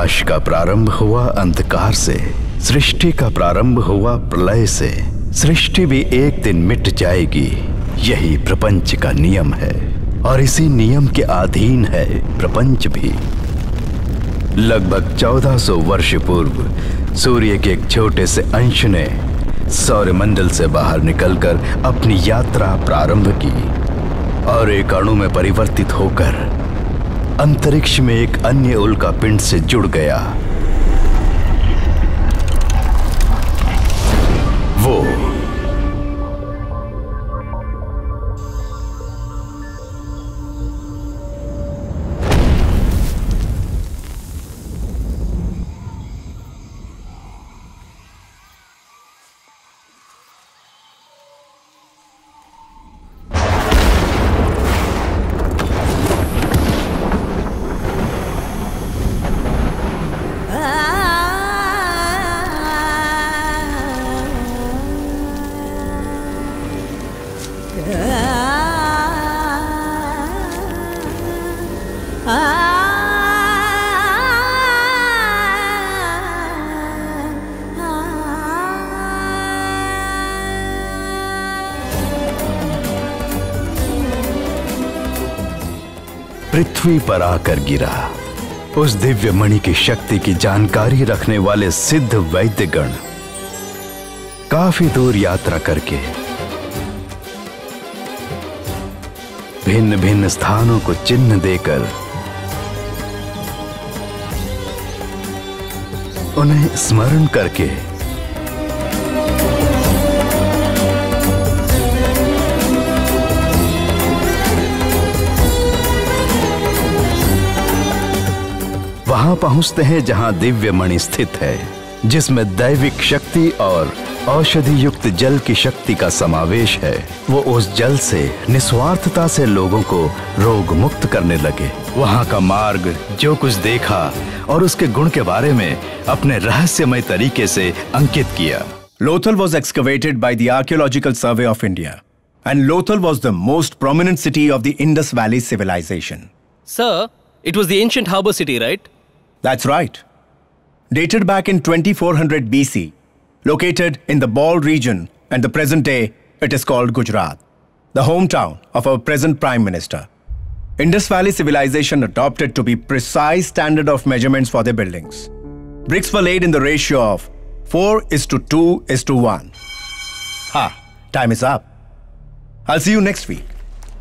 विनाश का प्रारंभ हुआ अंधकार से, सृष्टि का प्रारंभ हुआ प्रलय से। सृष्टि भी एक दिन मिट जाएगी, यही प्रपंच का नियम है, और इसी नियम के अधीन है प्रपंच भी। लगभग 1400 वर्ष पूर्व सूर्य के एक छोटे से अंश ने सौरमंडल से बाहर निकलकर अपनी यात्रा प्रारंभ की और एक अणु में परिवर्तित होकर अंतरिक्ष में एक अन्य उल्का पिंड से जुड़ गया। वो पृथ्वी पर आकर गिरा। उस दिव्य मणि की शक्ति की जानकारी रखने वाले सिद्ध वैद्यगण काफी दूर यात्रा करके भिन्न भिन्न स्थानों को चिन्ह देकर उन्हें स्मरण करके वहां पहुंचते हैं जहां दिव्य मणि स्थित है, जिसमें दैविक शक्ति और औषधि युक्त जल की शक्ति का समावेश है। वो उस जल से निस्वार्थता से लोगों को रोग मुक्त करने लगे। वहां का मार्ग जो कुछ देखा और उसके गुण के बारे में अपने रहस्यमय तरीके से अंकित किया। Lothal was excavated by the Archaeological Survey of India, and Lothal was the most prominent city of the Indus Valley civilization. Sir, it was the ancient harbor city, right? That's right. Dated back in 2400 BC, located in the Ball region and the present day, it is called Gujarat, the hometown of our present Prime Minister. Indus Valley civilization adopted to be precise standard of measurements for their buildings. Bricks were laid in the ratio of 4:2:1. Time is up. I'll see you next week.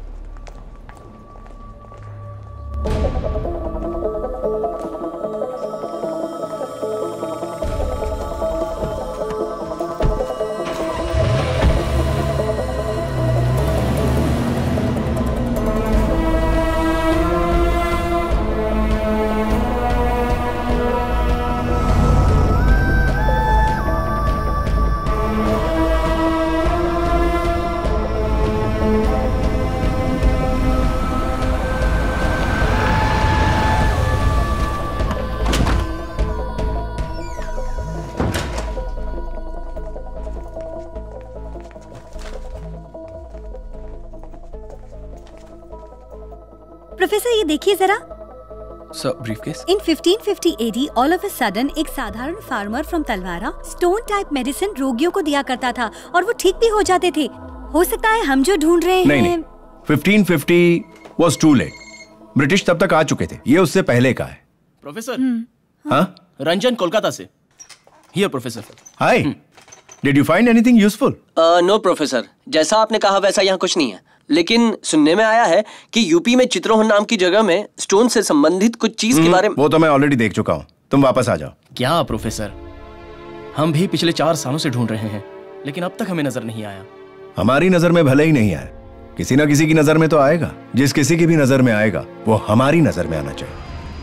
Professor ये देखिए जरा। Sir, briefcase? In 1550 AD, all of a sudden, एक साधारण farmer from Talwara stone type medicine रोगियों को दिया करता था और वो ठीक भी हो जाते थे। हो सकता है हम जो ढूंढ रहे हैं। नहीं, 1550 was too late. ब्रिटिश तब तक आ चुके थे, ये उससे पहले का है। प्रोफेसर, हाँ? रंजन कोलकाता से। Here, professor. Hi. Did you find anything useful? No professor, जैसा आपने कहा वैसा यहाँ कुछ नहीं है, लेकिन सुनने में आया है कि यूपी में चित्रोहन नाम की जगह में स्टोन से संबंधित कुछ चीज के बारे में। वो तो मैं ऑलरेडी देख चुका हूँ, तुम वापस आ जाओ। क्या प्रोफेसर, हम भी पिछले 4 सालों से ढूंढ रहे हैं, लेकिन अब तक हमें नजर नहीं आया। हमारी नजर में भले ही नहीं आया, किसी ना किसी की नजर में तो आएगा। जिस किसी की भी नजर में आएगा वो हमारी नजर में आना चाहिए।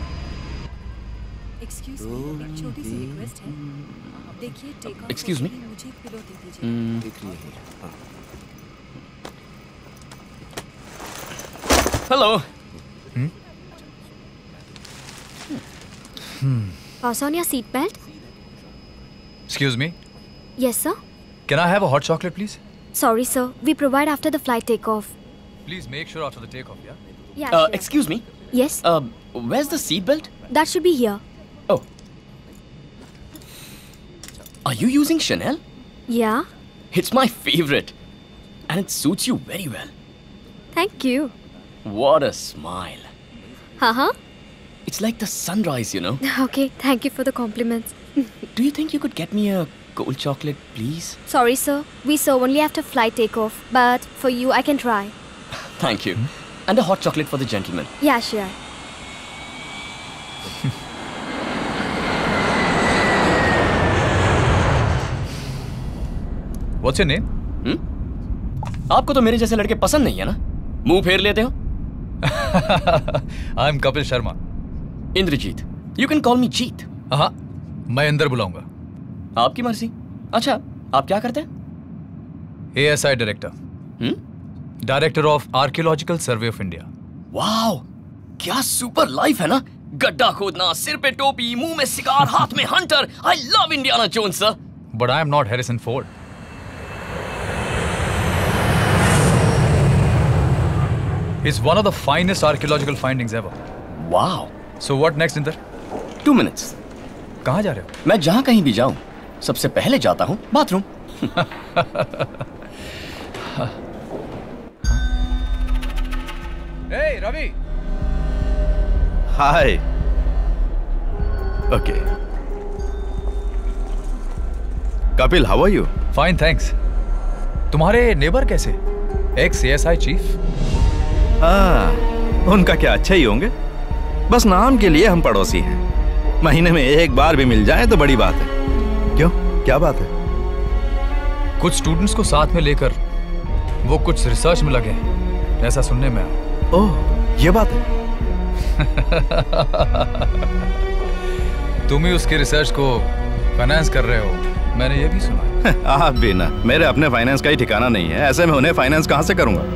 Excuse me, hello. Pass on your seat belt. Excuse me. Yes, sir. Can I have a hot chocolate, please? Sorry, sir. We provide after the flight takeoff. Please make sure after the takeoff, yeah? Yeah. Sure. Excuse me. Yes. Where's the seat belt? That should be here. Oh. Are you using Chanel? Yeah. It's my favorite. And it suits you very well. Thank you. What a smile. Uh-huh. It's like the sunrise, you know. Okay, thank you for the compliments. Do you think you could get me a cold chocolate, please? Sorry, sir. We serve only after flight takeoff. But for you, I can try. Thank you. And a hot chocolate for the gentleman. Yeah, sure. What's your name? आपको तो मेरे जैसे लड़के पसंद नहीं है ना? मुंह फेर लेते हो? I'm Kapil Sharma. Indrajit. You can call me जीत. हाँ, मैं अंदर बुलाऊंगा. आपकी मर्जी. अच्छा, आप क्या करते हैं? ASI Director. Director of Archaeological Survey of India. Wow, क्या सुपर लाइफ है ना? गड्ढा खोदना, सिर पे टोपी, मुंह में सिगार, हाथ में hunter. I love Indiana Jones, sir. But I am not Harrison Ford. It's one of the finest archaeological findings ever. Wow. So what next, Inder? 2 minutes. कहाँ जा रहे हो? मैं जहाँ कहीं भी जाऊँ, सबसे पहले जाता हूँ bathroom. Hey, Ravi. Hi. Okay. Kapil, how are you? Fine, thanks. तुम्हारे नेबर कैसे? Ex-ASI chief? हाँ, उनका क्या, अच्छे ही होंगे. बस नाम के लिए हम पड़ोसी हैं. महीने में एक बार भी मिल जाए तो बड़ी बात है. क्यों, क्या बात है? कुछ स्टूडेंट्स को साथ में लेकर वो कुछ रिसर्च में लगे हैं, ऐसा सुनने में आया. ओह, ये बात है. तुम ही उसकी रिसर्च को फाइनेंस कर रहे हो, मैंने ये भी सुना. आप भी ना, मेरे अपने फाइनेंस का ही ठिकाना नहीं है. ऐसे में उन्हें फाइनेंस कहाँ से करूंगा?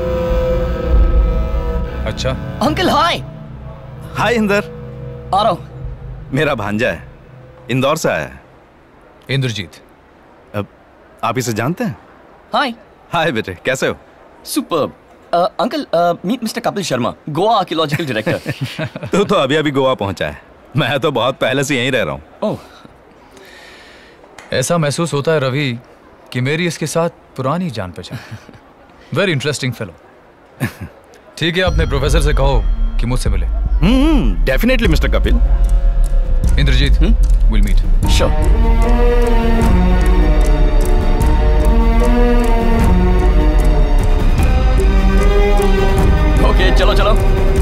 अच्छा. Uncle hi. हाय इंदर. आ रहा हूँ. मेरा भांजा है, इंदौर से आया है. इंद्रजीत. अब आप इसे जानते हैं? हाय. हाय बेटे, कैसे हो? Superb. Uncle, meet mister Kapil Sharma, Goa archaeological director. तू तो अभी अभी गोवा पहुंचा है. मैं तो बहुत पहले से यहीं रह रहा हूँ. ओह. ऐसा महसूस होता है रवि कि मेरी इसके साथ पुरानी जान पहचान. Very interesting fellow. ठीक है, अपने प्रोफेसर से कहो कि मुझसे मिले. Definitely mister Kapil. Inderjit, will meet. Sure. Okay, चलो चलो.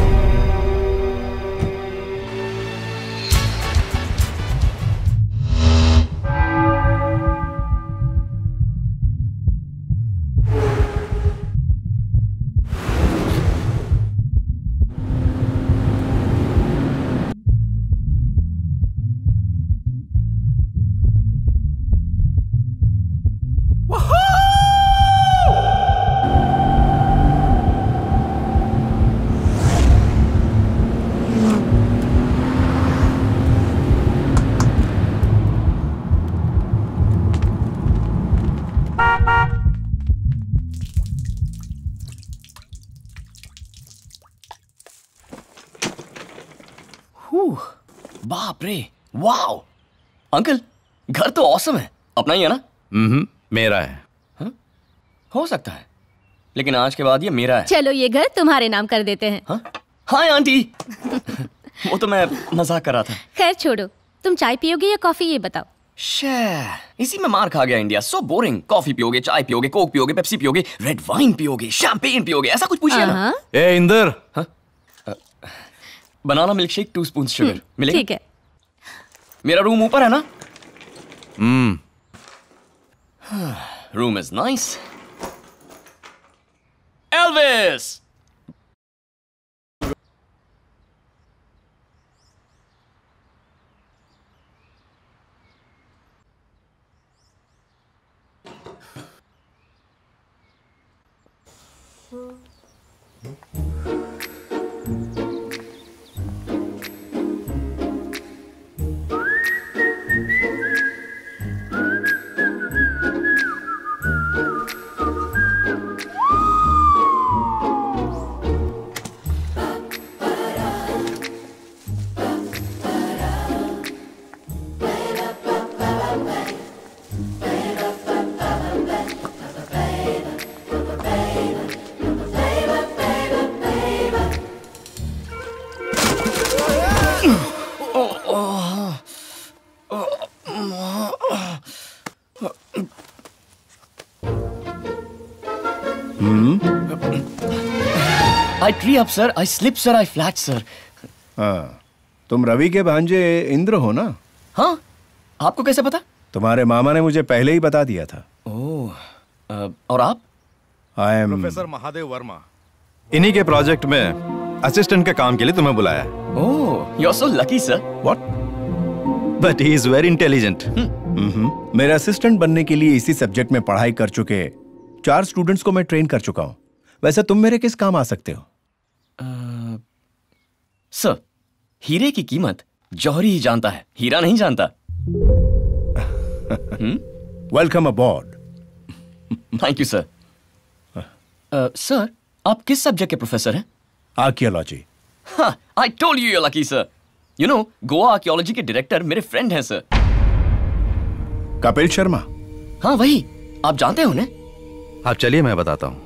बाप रे, वाओ. अंकल, घर तो ऑसम है. अपना ही है ना? मेरा है. हो सकता है, लेकिन आज के बाद ये मेरा है. चलो ये घर तुम्हारे नाम कर देते हैं. Hi aunty. वो तो मैं मजाक कर रहा था. खैर छोड़ो, तुम चाय पियोगे या कॉफी, ये बताओ. इसी में मार खा गया इंडिया. So boring. कॉफी पियोगे, चाय पियोगे, कोक पियोगे, पेप्सी पियोगे, रेड वाइन पियोगे, शैंपेन पियोगे, ऐसा कुछ पूछिए ना. ए Inder. Banana milkshake 2 spoon sugar मिलेगा? ठीक है. मेरा रूम ऊपर है ना? Room is nice. Elvis. I tree up, sir. I slip, sir. I flat, sir. हाँ, तुम रवि के भांजे इंद्र हो ना? हाँ, आपको कैसे पता? तुम्हारे मामा ने मुझे पहले ही बता दिया था। ओह, और आप? I am professor Mahadev Verma. इन्हीं के प्रोजेक्ट में असिस्टेंट के काम के लिए तुम्हें बुलाया। Oh, you're so lucky, sir. What? But he is very intelligent. मेरे असिस्टेंट बनने के लिए इसी सब्जेक्ट में पढ़ाई कर चुके 4 स्टूडेंट्स को मैं ट्रेन कर चुका हूँ। वैसे तुम मेरे किस काम आ सकते हो? सर, हीरे की कीमत जौहरी ही जानता है, हीरा नहीं जानता। Welcome aboard. Thank you sir. Sir, आप किस सब्जेक्ट के प्रोफेसर हैं? आर्कियोलॉजी। हाँ, I told you you're lucky, sir. You know, Goa archaeology के डायरेक्टर मेरे फ्रेंड हैं सर। कपिल शर्मा। हाँ वही, आप जानते हैं उन्हें? आप चलिए मैं बताता हूँ।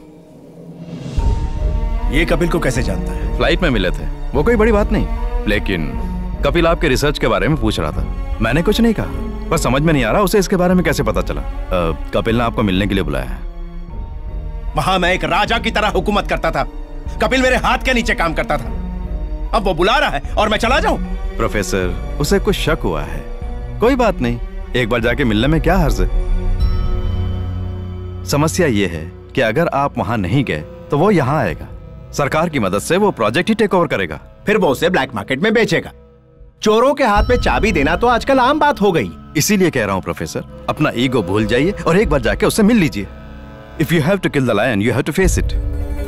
ये कपिल को कैसे जानता है? फ्लाइट में मिले थे, वो कोई बड़ी बात नहीं, लेकिन कपिल आपके रिसर्च के बारे में पूछ रहा था। मैंने कुछ नहीं कहा, बस समझ में नहीं आ रहा उसे इसके बारे में कैसे पता चला। कपिल ने आपको मिलने के लिए बुलाया है। वहां मैं एक राजा की तरह हुकूमत करता था, कपिल मेरे हाथ के नीचे काम करता था। अब वो बुला रहा है और मैं चला जाऊं? प्रोफेसर, उसे कुछ शक हुआ है। कोई बात नहीं, एक बार जाके मिलने में क्या हर्ज है। समस्या ये है कि अगर आप वहां नहीं गए तो वो यहां आएगा। सरकार की मदद से वो प्रोजेक्ट ही टेक ओवर करेगा। फिर वो उसे ब्लैक मार्केट में बेचेगा। चोरों के हाथ में चाबी देना तो आजकल आम बात हो गई। इसीलिए कह रहा हूं प्रोफेसर, अपना ईगो भूल जाइए और एक बार जाके उससे मिल लीजिए। If you have to kill the lion, you have to face it.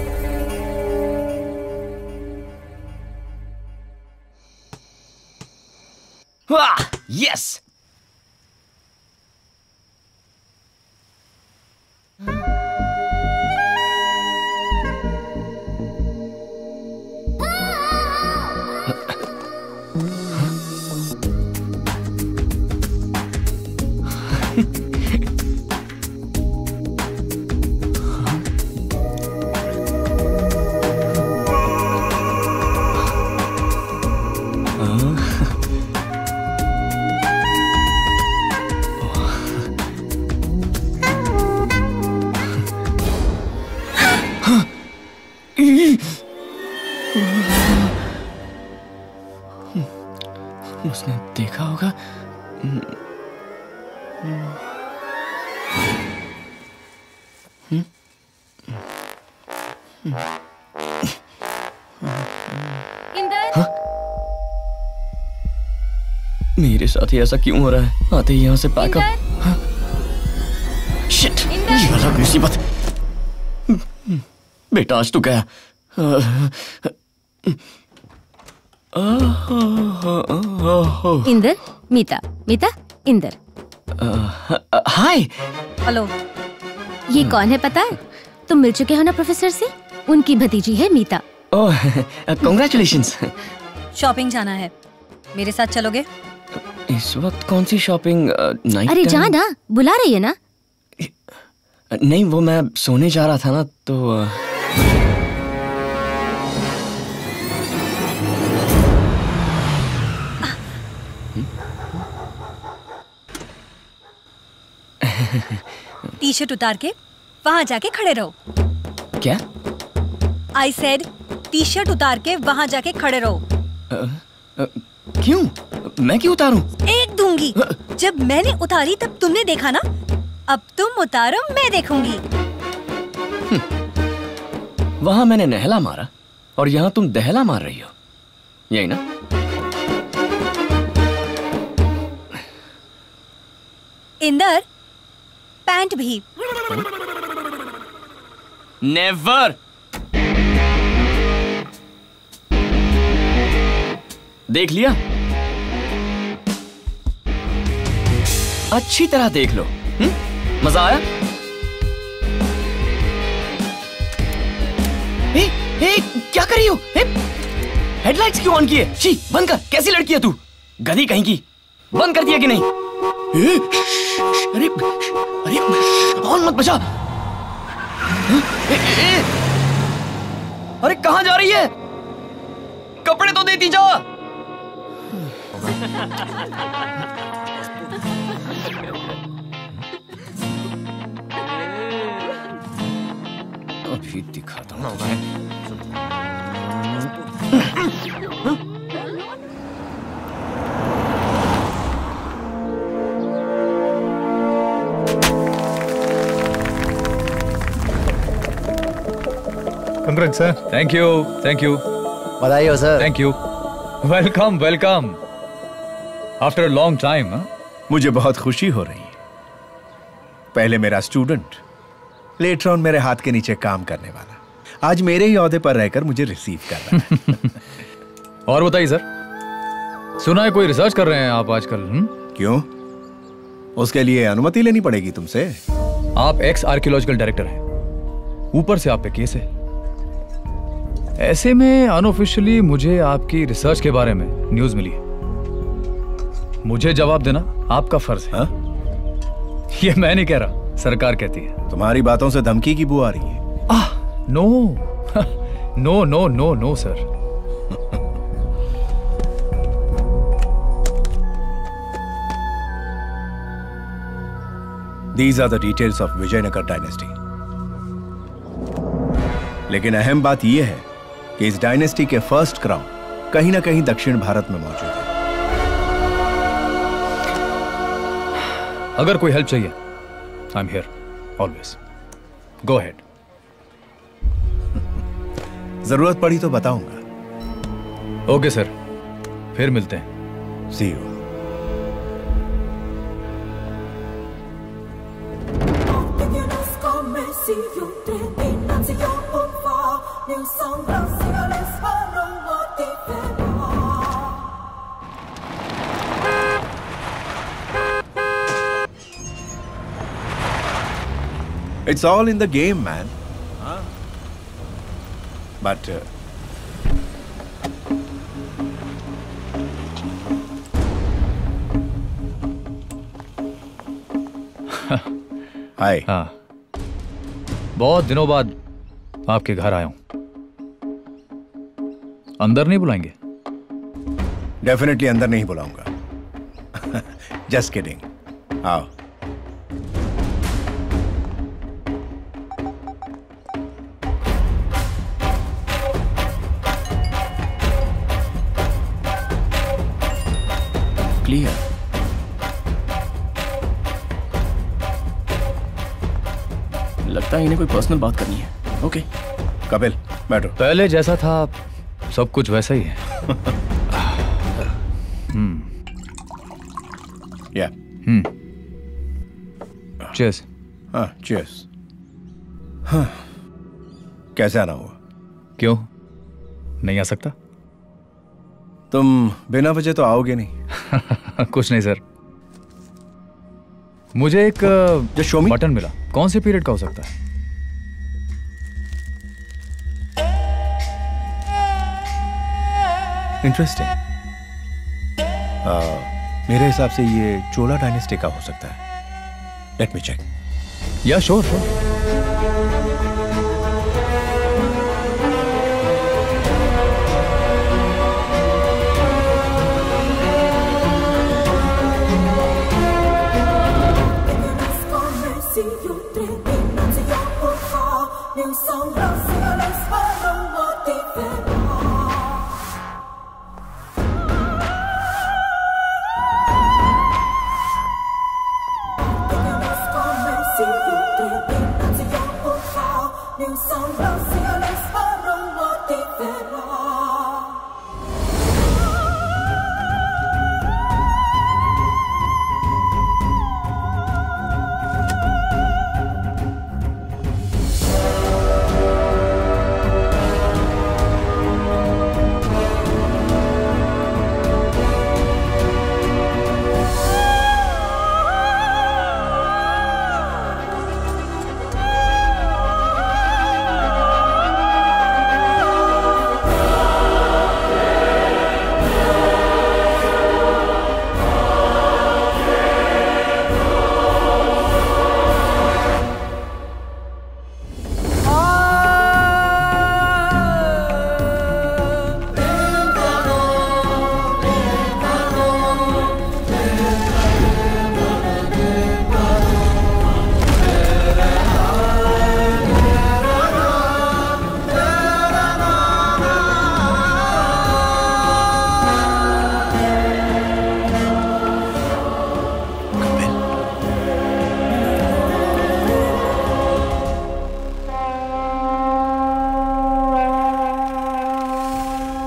वाह, यस। उसने देखा होगा। मेरे साथ ही ऐसा क्यों हो रहा है? आते ही यहाँ से पैकअप। शिट, ये अलग मुसीबत। बेटा आज तो गया। इंदर, मीता, मीता, इंदर। हाय। हेलो। ये कौन है पता है? तुम मिल चुके हो ना प्रोफेसर से? उनकी भतीजी है मीता। ओह, कांग्रेचुलेशंस। शॉपिंग जाना है, मेरे साथ चलोगे? इस वक्त कौन सी शॉपिंग? नाइट? अरे जा ना, बुला रही है ना। नहीं, वो मैं सोने जा रहा था ना तो टी शर्ट उतार के वहां जाके खड़े रहो। क्या? आई सेड टी शर्ट उतार के वहां जाके खड़े रहो। क्यों? मैं क्यों उतारूं? एक दूंगी। जब मैंने उतारी तब तुमने देखा ना, अब तुम उतारो, मैं देखूंगी। वहां मैंने नहला मारा और यहाँ तुम दहला मार रही हो, यही ना? इंदर, पैंट भी। नेवर। देख लिया? अच्छी तरह देख लो। मजा आया? क्या कर रही हो? हेडलाइट्स क्यों ऑन किए? शी, बंद कर। कैसी लड़की है तू? गधी कहीं की। बंद कर दिया कि नहीं? अरे अरे, ऑन मत बजा। अरे कहां जा रही है? कपड़े तो देती जा। ही दिखाता हूँ। Congrats, sir. Thank you. Thank you. बधाई हो sir. Thank you. Welcome, welcome. After a long time, huh? मुझे बहुत खुशी हो रही है। पहले मेरा स्टूडेंट, लेटर ऑन मेरे हाथ के नीचे काम करने वाला, आज मेरे ही ओहदे पर रहकर मुझे रिसीव कर रहा है। और बताइए सर, सुना है कोई रिसर्च कर रहे हैं आप आजकल? क्यों? उसके लिए अनुमति लेनी पड़ेगी तुमसे। आप एक्स आर्कियोलॉजिकल डायरेक्टर हैं, ऊपर से आप पे केस है। ऐसे में अनऑफिशियली मुझे आपकी रिसर्च के बारे में न्यूज मिली है। मुझे जवाब देना आपका फर्ज है। ये मैं नहीं कह रहा, सरकार कहती है। तुम्हारी बातों से धमकी की बू आ रही है। No no no no no sir. These are the details of Vijayanagar dynasty. लेकिन अहम बात यह है कि इस डायनेस्टी के फर्स्ट क्राउन कहीं ना कहीं दक्षिण भारत में मौजूद है। अगर कोई हेल्प चाहिए, I am here always. Go ahead. जरूरत पड़ी तो बताऊंगा। ओके सर, फिर मिलते हैं। See you. It's all in the game, man. But hi. हाँ, बहुत दिनों बाद आपके घर आया हूं। अंदर नहीं बुलाएंगे? डेफिनेटली अंदर नहीं बुलाऊंगा। Just kidding. आओ। क्लियर। लगता है इन्हें कोई पर्सनल बात करनी है। ओके कपिल बैठो। पहले जैसा था सब कुछ वैसा ही है। या चीयर्स। हाँ चीयर्स। हाँ, कैसे आना हुआ? क्यों नहीं आ सकता? तुम बिना वजह तो आओगे नहीं। कुछ नहीं सर, मुझे एक बटन मिला। कौन से पीरियड का हो सकता है? इंटरेस्टिंग। मेरे हिसाब से ये चोला डायनेस्टी का हो सकता है। Let me check. Yeah sure sure.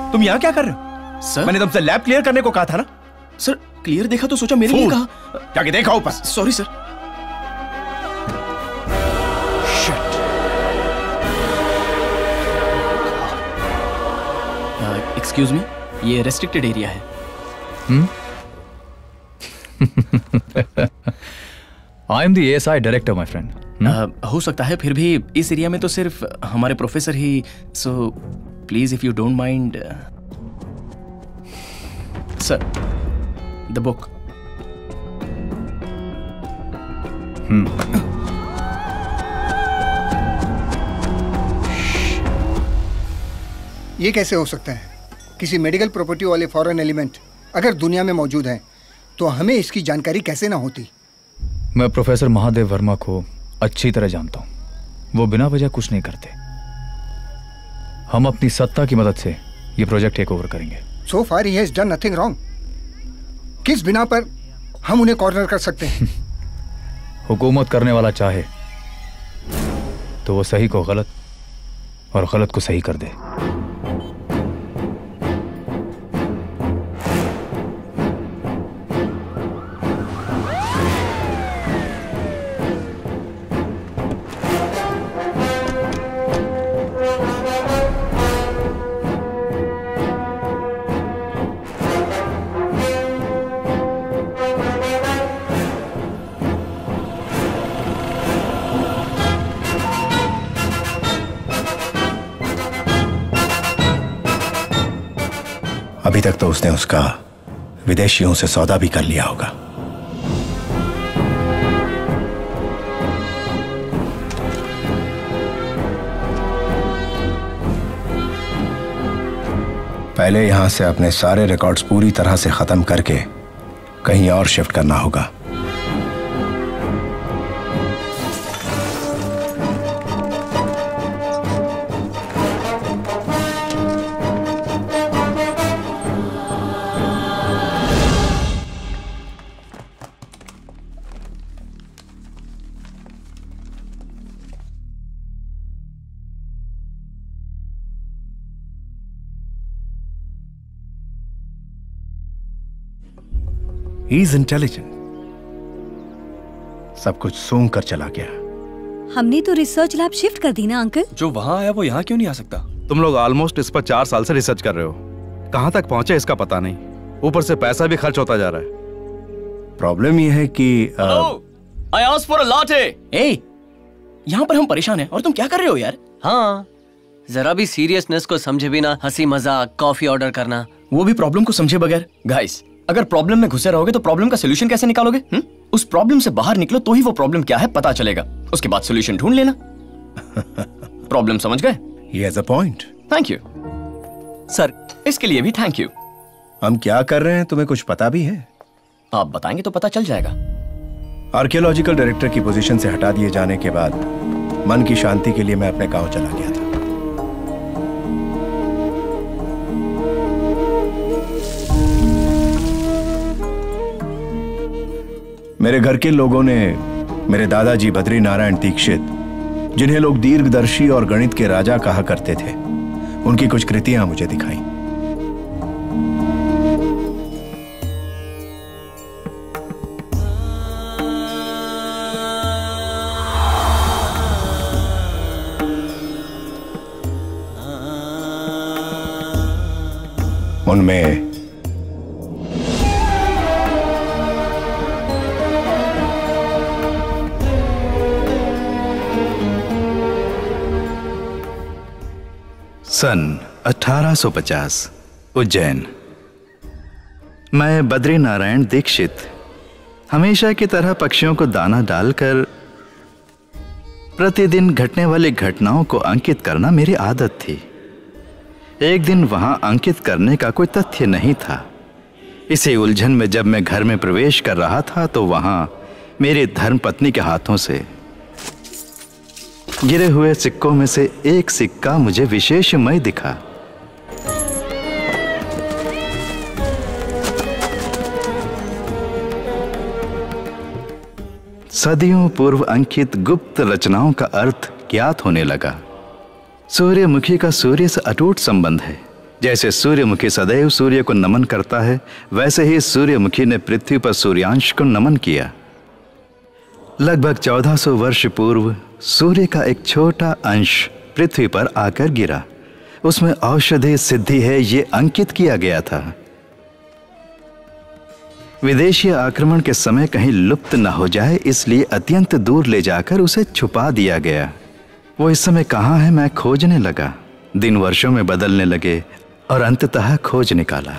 तुम यहाँ क्या कर रहे हो? सर मैंने तुमसे लैब क्लियर करने को कहा था ना। सर क्लियर देखा तो सोचा मेरे लिए Fool! कहा। जाके देखा ऊपर। Sorry sir. एक्सक्यूज मी, ये रेस्ट्रिक्टेड एरिया है। I am the ASI director my friend. हो सकता है, फिर भी इस एरिया में तो सिर्फ हमारे प्रोफेसर ही। So please if you don't mind sir, the book. ये कैसे हो सकता है? किसी मेडिकल प्रॉपर्टी वाले फॉरेन एलिमेंट अगर दुनिया में मौजूद हैं तो हमें इसकी जानकारी कैसे ना होती? मैं प्रोफेसर महादेव वर्मा को अच्छी तरह जानता हूं। वो बिना वजह कुछ नहीं करते। हम अपनी सत्ता की मदद से ये प्रोजेक्ट टेक ओवर करेंगे। So far he has done nothing wrong. किस बिना पर हम उन्हें कॉर्नर कर सकते हैं? हुकूमत करने वाला चाहे तो वो सही को गलत और गलत को सही कर दे। अभी तक तो उसने उसका विदेशियों से सौदा भी कर लिया होगा। पहले यहां से अपने सारे रिकॉर्ड्स पूरी तरह से खत्म करके कहीं और शिफ्ट करना होगा। He is intelligent. सब कुछ सूंघ कर चला गया। हमने तो रिसर्च लैब शिफ्ट कर दी ना अंकल। जो वहां आया वो यहाँ क्यों नहीं आ सकता? तुम लोग ऑलमोस्ट इस पर 4 साल से रिसर्च कर रहे हो। कहां तक पहुंचे इसका पता नहीं। ऊपर से पैसा भी खर्च होता जा रहा है। प्रॉब्लम यह है कि I asked for a latte. Hey, यहाँ पर हम परेशान हैं और तुम क्या कर रहे हो यार? हाँ, जरा भी सीरियसनेस को समझे बिना हंसी मजाक कॉफी ऑर्डर करना, वो भी प्रॉब्लम को समझे बगैर। गाइस, अगर प्रॉब्लम में घुसे रहोगे तो प्रॉब्लम का सोल्यूशन कैसे निकालोगे? उस प्रॉब्लम से बाहर निकलो तो ही वो प्रॉब्लम क्या है पता चलेगा। उसके बाद सोल्यूशन ढूंढ लेना। प्रॉब्लम समझ गए? He has a point. Thank you sir, इसके लिए भी थैंक यू। हम क्या कर रहे हैं तुम्हें कुछ पता भी है? आप बताएंगे तो पता चल जाएगा। आर्कियोलॉजिकल डायरेक्टर की पोजीशन से हटा दिए जाने के बाद मन की शांति के लिए मैं अपने गांव चला गया था। मेरे घर के लोगों ने मेरे दादाजी बद्री नारायण दीक्षित, जिन्हें लोग दीर्घदर्शी और गणित के राजा कहा करते थे, उनकी कुछ कृतियां मुझे दिखाई। उनमें सन 1850 उज्जैन। मैं बद्री नारायण दीक्षित हमेशा की तरह पक्षियों को दाना डालकर प्रतिदिन घटने वाली घटनाओं को अंकित करना मेरी आदत थी। एक दिन वहां अंकित करने का कोई तथ्य नहीं था। इसी उलझन में जब मैं घर में प्रवेश कर रहा था तो वहां मेरी धर्मपत्नी के हाथों से गिरे हुए सिक्कों में से एक सिक्का मुझे विशेषमय दिखा। सदियों पूर्व अंकित गुप्त रचनाओं का अर्थ ज्ञात होने लगा। सूर्यमुखी का सूर्य से अटूट संबंध है। जैसे सूर्यमुखी सदैव सूर्य को नमन करता है, वैसे ही सूर्यमुखी ने पृथ्वी पर सूर्यांश को नमन किया। लगभग 1400 वर्ष पूर्व सूर्य का एक छोटा अंश पृथ्वी पर आकर गिरा। उसमें औषधि सिद्धि है, ये अंकित किया गया था। विदेशी आक्रमण के समय कहीं लुप्त न हो जाए, इसलिए अत्यंत दूर ले जाकर उसे छुपा दिया गया। वो इस समय कहाँ है, मैं खोजने लगा। दिन वर्षों में बदलने लगे और अंततः खोज निकाला।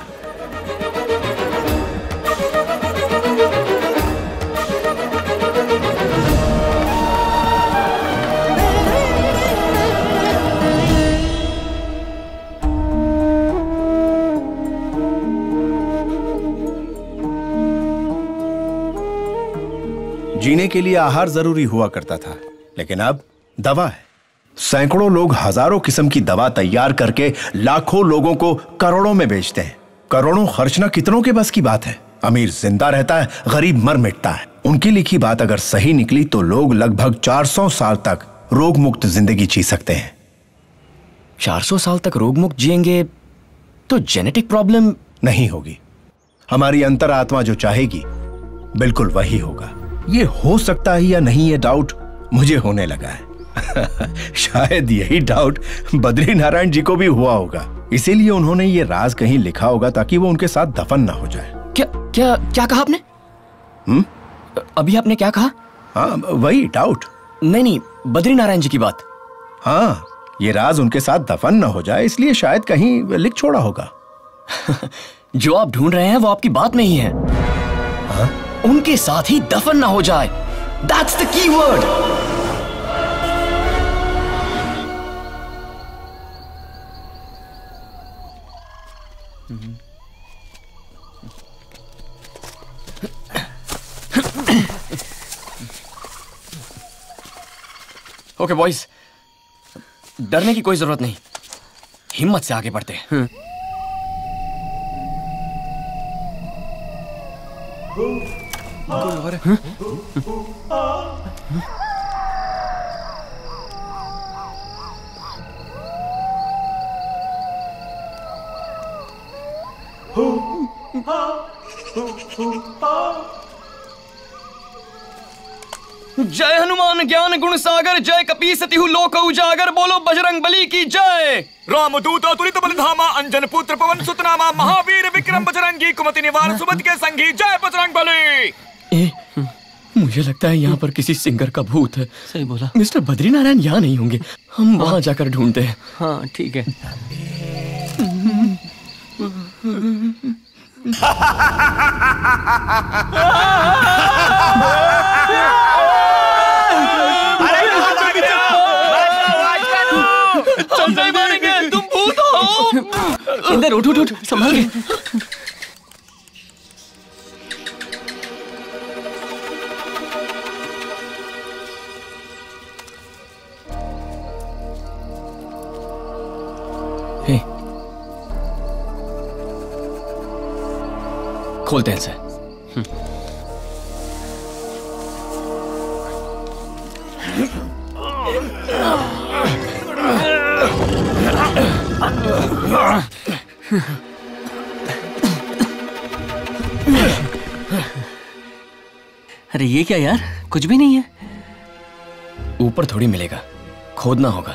जीने के लिए आहार जरूरी हुआ करता था, लेकिन अब दवा है। सैकड़ों लोग हजारों किस्म की दवा तैयार करके लाखों लोगों को करोड़ों में बेचते हैं। करोड़ों खर्चना कितनों के बस की बात है। अमीर जिंदा रहता है, गरीब मर मिटता है। उनकी लिखी बात अगर सही निकली तो लोग लगभग 400 साल तक रोग मुक्त जिंदगी जी सकते हैं। 400 साल तक रोग मुक्त जिएंगे तो जेनेटिक प्रॉब्लम नहीं होगी। हमारी अंतरात्मा जो चाहेगी बिल्कुल वही होगा। ये हो सकता है या नहीं, ये डाउट मुझे होने लगा है। शायद यही डाउट बद्री नारायण जी को भी हुआ होगा, इसीलिए उन्होंने ये राज कहीं लिखा होगा ताकि वो उनके साथ दफन ना हो जाए। क्या क्या क्या कहा आपने? अभी आपने क्या कहा? हाँ, वही डाउट। नहीं, बद्री नारायण जी की बात। हाँ, ये राज उनके साथ दफन ना हो जाए, इसलिए शायद कहीं लिख छोड़ा होगा। जो आप ढूंढ रहे हैं वो आपकी बात में ही है। हाँ? उनके साथ ही दफन ना हो जाए, that's the key word. Okay boys, डरने की कोई जरूरत नहीं, हिम्मत से आगे बढ़ते हैं। जय हनुमान ज्ञान गुण सागर, जय कपीस तिहु लोक उजागर, बोलो बजरंग बली की जय। रामदूत तुलित बल धामा, अंजन पुत्र पवन सुत नामा, महावीर विक्रम बजरंगी, कुमति निवार सुमति के संगी, जय बजरंग बली। मुझे लगता है यहाँ पर किसी सिंगर का भूत है। सही बोला। मिस्टर बद्री नारायण यहाँ नहीं होंगे, हम वहाँ जाकर ढूंढते हैं। हाँ ठीक है। तुम भूत हो। इंदर उठ उठ उठ, संभाल के। खोलते हैं इसे। अरे ये क्या यार, कुछ भी नहीं है। ऊपर थोड़ी मिलेगा, खोदना होगा।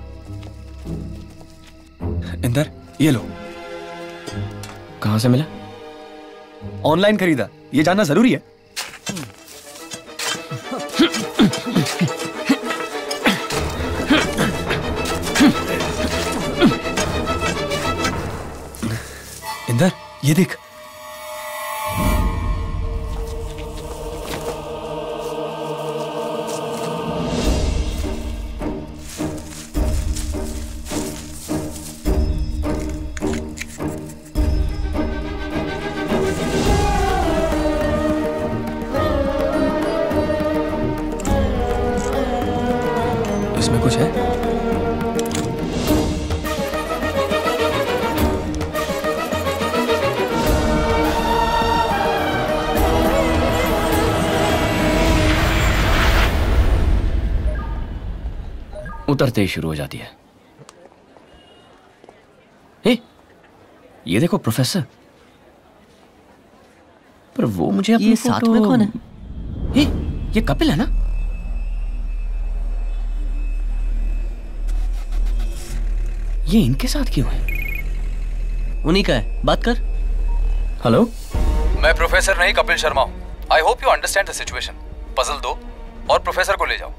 इंदर ये लो। कहां से मिला? ऑनलाइन खरीदा, ये जानना जरूरी है। इंदर ये देख। इसमें कुछ है? उतरते ही शुरू हो जाती है। ये देखो प्रोफेसर। पर वो मुझे अपनी ये साथ में कौन है? ये कपिल है ना? ये इनके साथ क्यों है? उन्हीं का है, बात कर। हेलो, मैं प्रोफेसर नहीं कपिल शर्मा हूँ। I hope you understand the situation. Puzzle दो और प्रोफेसर को ले जाओ।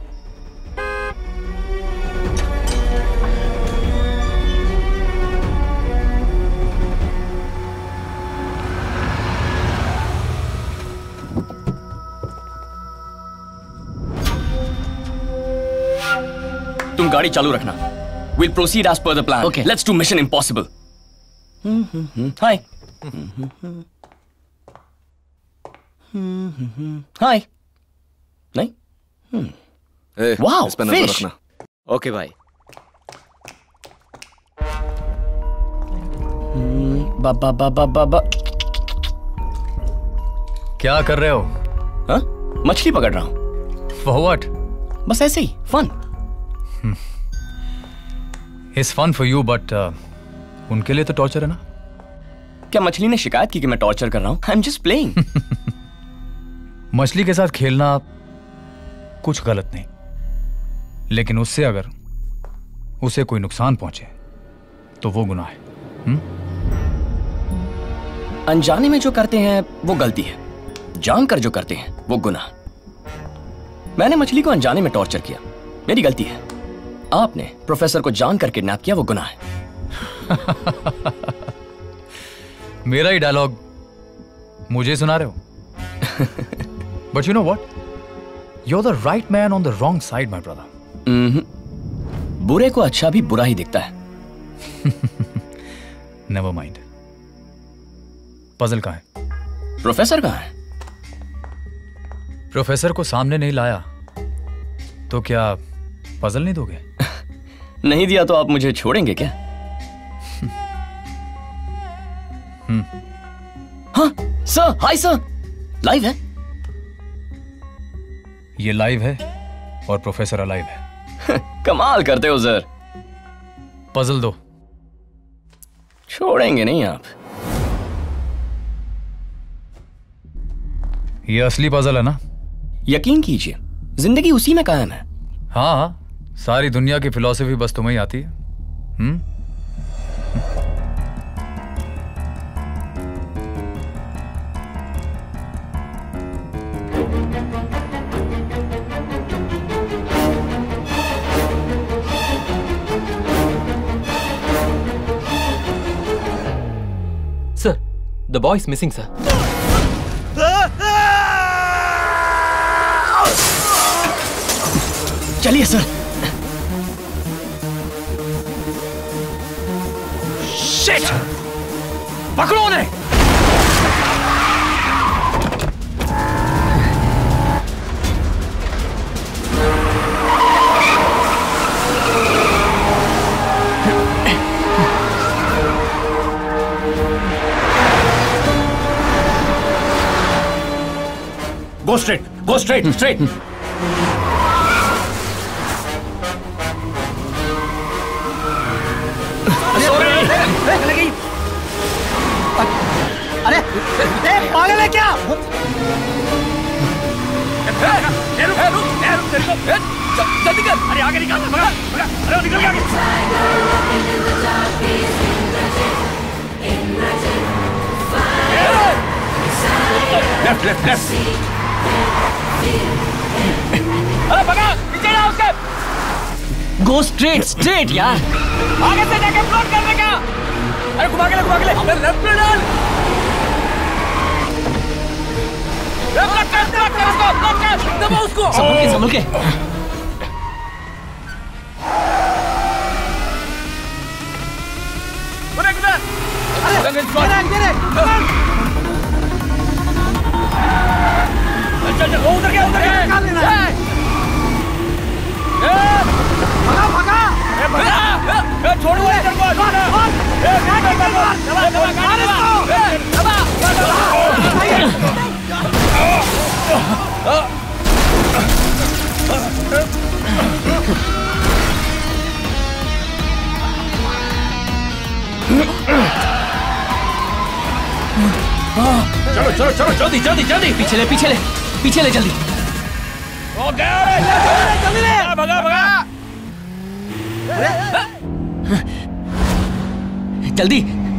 तुम गाड़ी चालू रखना। We'll proceed as per the plan. Okay. Let's do Mission Impossible. Hi. Hi. नहीं? Wow, इस पे नजर fish. रखना। ओके भाई। बा। क्या कर रहे हो? हाँ? मछली पकड़ रहा हूँ। For what? बस ऐसे ही, fun. It's fun for you, but उनके लिए तो टॉर्चर है ना? क्या मछली ने शिकायत की कि मैं टॉर्चर कर रहा हूँ? I'm just playing. मछली के साथ खेलना कुछ गलत नहीं, लेकिन उससे अगर उसे कोई नुकसान पहुंचे तो वो गुनाह है। अनजाने में जो करते हैं वो गलती है, जानकर जो करते हैं वो गुनाह। मैंने मछली को अनजाने में टॉर्चर किया, मेरी गलती है। आपने प्रोफेसर को जानकर किडनैप किया, वो गुनाह है। मेरा ही डायलॉग मुझे सुना रहे हो? But you know what, you are the right man on the wrong side my brother. बुरे को अच्छा भी बुरा ही दिखता है। Never mind. पजल कहाँ है? प्रोफेसर कहाँ है? प्रोफेसर को सामने नहीं लाया तो क्या पजल नहीं दोगे? नहीं दिया तो आप मुझे छोड़ेंगे क्या? हाँ सर, हाय सर। लाइव है? ये लाइव है और प्रोफेसर अलाइव है। कमाल करते हो सर। पजल दो। छोड़ेंगे नहीं आप। ये असली पजल है ना? यकीन कीजिए, जिंदगी उसी में कायम है। हाँ, सारी दुनिया की फिलॉसफी बस तुम्हें ही आती है। Sir, the boy is missing, sir. चलिए सर। शिट! पकड़ो उन्हें! Go straight. Go straight. Straight. अरे पागल है क्या? जल्दी कर। अरे आगे निकाल। अरे निकल गया। Left. अरे भगा, नीचे जाओ उसके। Go straight यार। आगे से जाके फ्लोट करने का। अरे घुमा के ले। अबे लेफ्ट में डाल। फ्लोट कर उसको। दबा उसको। संभल के। चल उधर गया। भागा। छोड़ चलो चलो जल्दी जल्दी जल्दी। पीछे ले पीछे ले पीछे ले जल्दी। ओ गया जल्दी ले भगा भगा जल्दी।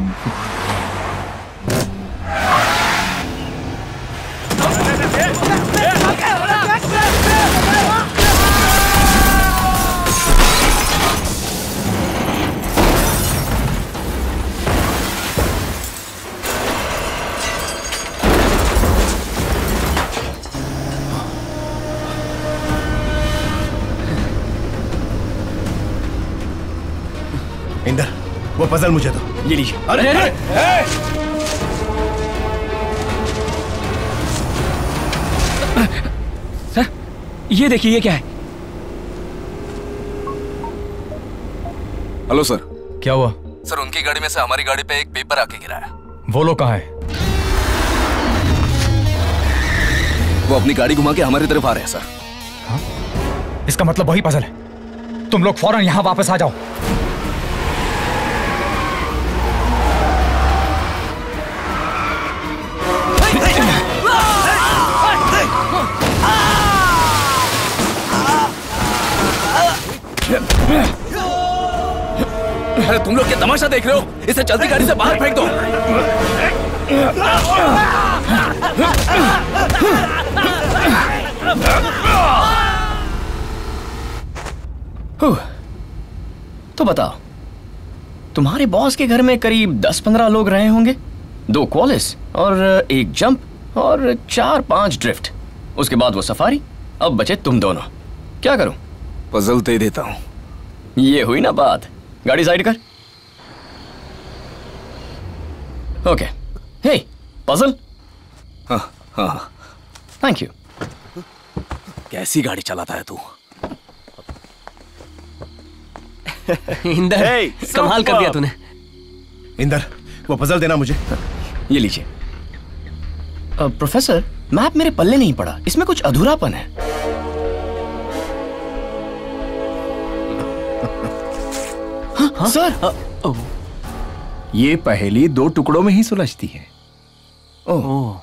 इंदर, वो पजल मुझे दो। ये लीजिए। अरे अरे सर ये देखिए, ये क्या है? Hello sir. क्या हुआ? सर उनकी गाड़ी में से हमारी गाड़ी पे एक पेपर आके गिरा है। वो लोग कहाँ है? वो अपनी गाड़ी घुमा के हमारी तरफ आ रहे हैं सर। हाँ? इसका मतलब वही पजल है। तुम लोग फौरन यहाँ वापस आ जाओ। अरे तुम लोग क्या तमाशा देख रहे हो? इसे चलती गाड़ी से बाहर फेंक दो। तो बताओ, तुम्हारे बॉस के घर में करीब 10-15 लोग रहे होंगे, 2 क्वालिस और 1 जंप और 4-5 ड्रिफ्ट। उसके बाद वो सफारी। अब बचे तुम दोनों। क्या करूं? पजल दे देता हूं। ये हुई ना बात। गाड़ी साइड कर। ओके। Hey puzzle. हाँ हाँ थैंक यू। कैसी गाड़ी चलाता है तू? इंदर, कमाल कर दिया तूने। इंदर, वो पजल देना मुझे। ये लीजिए। प्रोफेसर, मैप मेरे पल्ले नहीं पड़ा, इसमें कुछ अधूरापन है। हाँ? सर, ये पहेली 2 टुकड़ों में ही सुलझती है। ओह।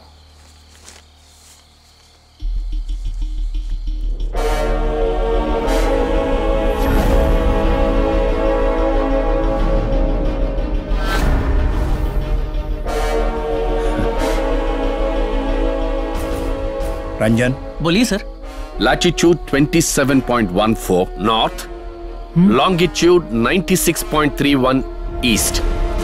रंजन, बोलिए sir. Latitude 27.14 north, longitude 96.31 east.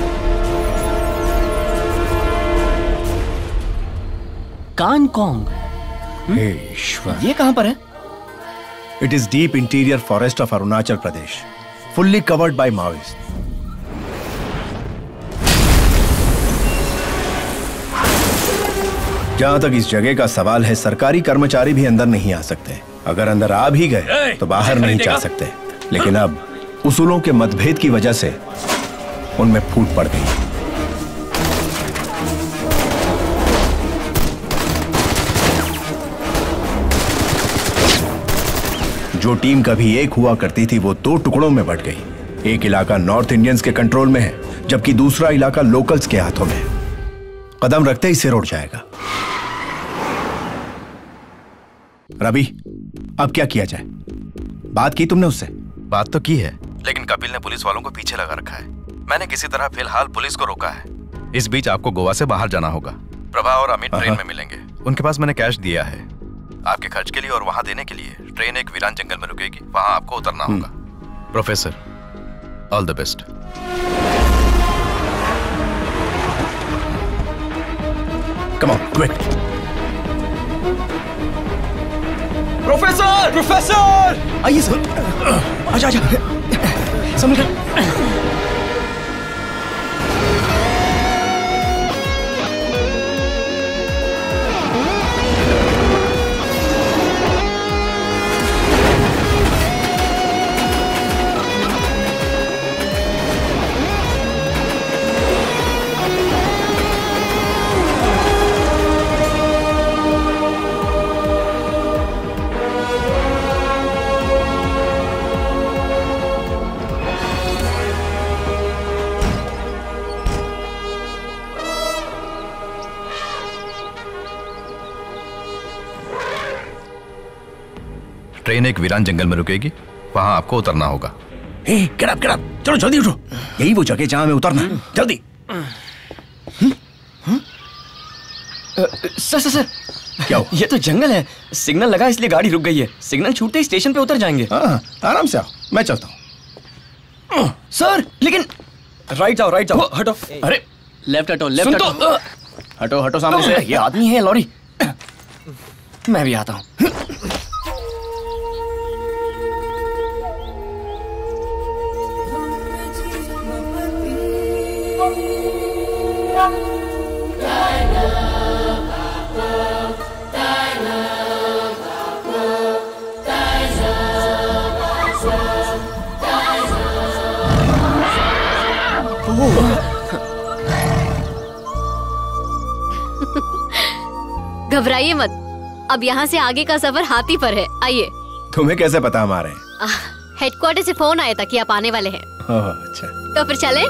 Kangkong. ईश्वर, ये कहां पर है? It is deep interior forest of Arunachal Pradesh, fully covered by Maoist. जहां तक इस जगह का सवाल है, सरकारी कर्मचारी भी अंदर नहीं आ सकते। अगर अंदर आ भी गए तो बाहर नहीं जा सकते। लेकिन अब उसूलों के मतभेद की वजह से उनमें फूट पड़ गई। जो टीम कभी एक हुआ करती थी, वो 2 टुकड़ों में बंट गई। एक इलाका नॉर्थ इंडियंस के कंट्रोल में है, जबकि दूसरा इलाका लोकल्स के हाथों में है। कदम रखते ही सिर उड़ जाएगा। रवि, अब क्या किया जाए? बात की तुमने उससे? बात तो की है, लेकिन कपिल ने पुलिस वालों को पीछे लगा रखा है। मैंने किसी तरह फिलहाल पुलिस को रोका है। इस बीच आपको गोवा से बाहर जाना होगा। प्रभा और अमित ट्रेन में मिलेंगे। उनके पास मैंने कैश दिया है आपके खर्च के लिए, और वहां देने के लिए ट्रेन एक वीरान जंगल में रुकेगी, वहां आपको उतरना होगा। Professor, all the best. Come on, quick. Professor! Professor! आइए सर। आजा आजा। समझ ट्रेन एक वीरान जंगल में रुकेगी, वहां आपको उतरना होगा। गेट अप, चलो जल्दी उठो, यही वो जगह जहां हमें उतरना है, जल्दी। सर क्या हो? ये तो जंगल है, सिग्नल लगा इसलिए गाड़ी रुक गई है। सिग्नल छूटते ही स्टेशन पे उतर जाएंगे। हाँ, आराम से आओ, मैं चलता हूँ। सर लेकिन राइट जाओ, हटो। अरे लेफ्ट हटो, लेफ्ट हटो। हटो सामने से। ये आदमी है लॉरी। मैं भी आता हूँ। घबराइए मत, अब यहाँ से आगे का सफर हाथी पर है। आइए। तुम्हें कैसे पता हम आ रहे हैं? हेडक्वार्टर से फोन आया था कि आप आने वाले हैं। अच्छा। तो फिर चलें?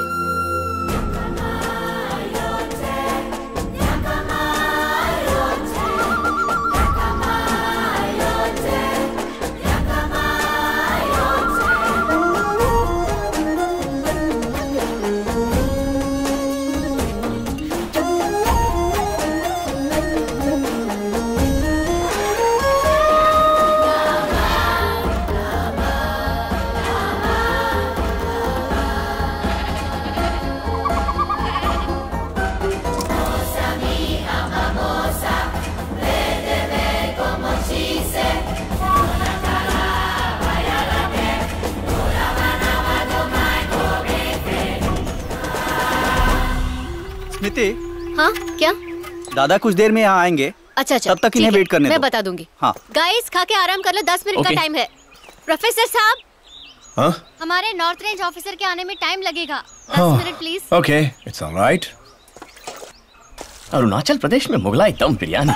स्मृति। हाँ क्या? दादा कुछ देर में यहाँ आएंगे। अच्छा, तब तक इन्हें वेट करने दो। मैं बता दूंगी। हाँ। गाइस खा के आराम कर लो, 10 मिनट का टाइम है। प्रोफेसर साहब, हाँ? हमारे नॉर्थ रेंज ऑफिसर के आने में टाइम लगेगा। 10 minute please. Okay, it's alright. Arunachal Pradesh में मुगलाई दम बिरयानी।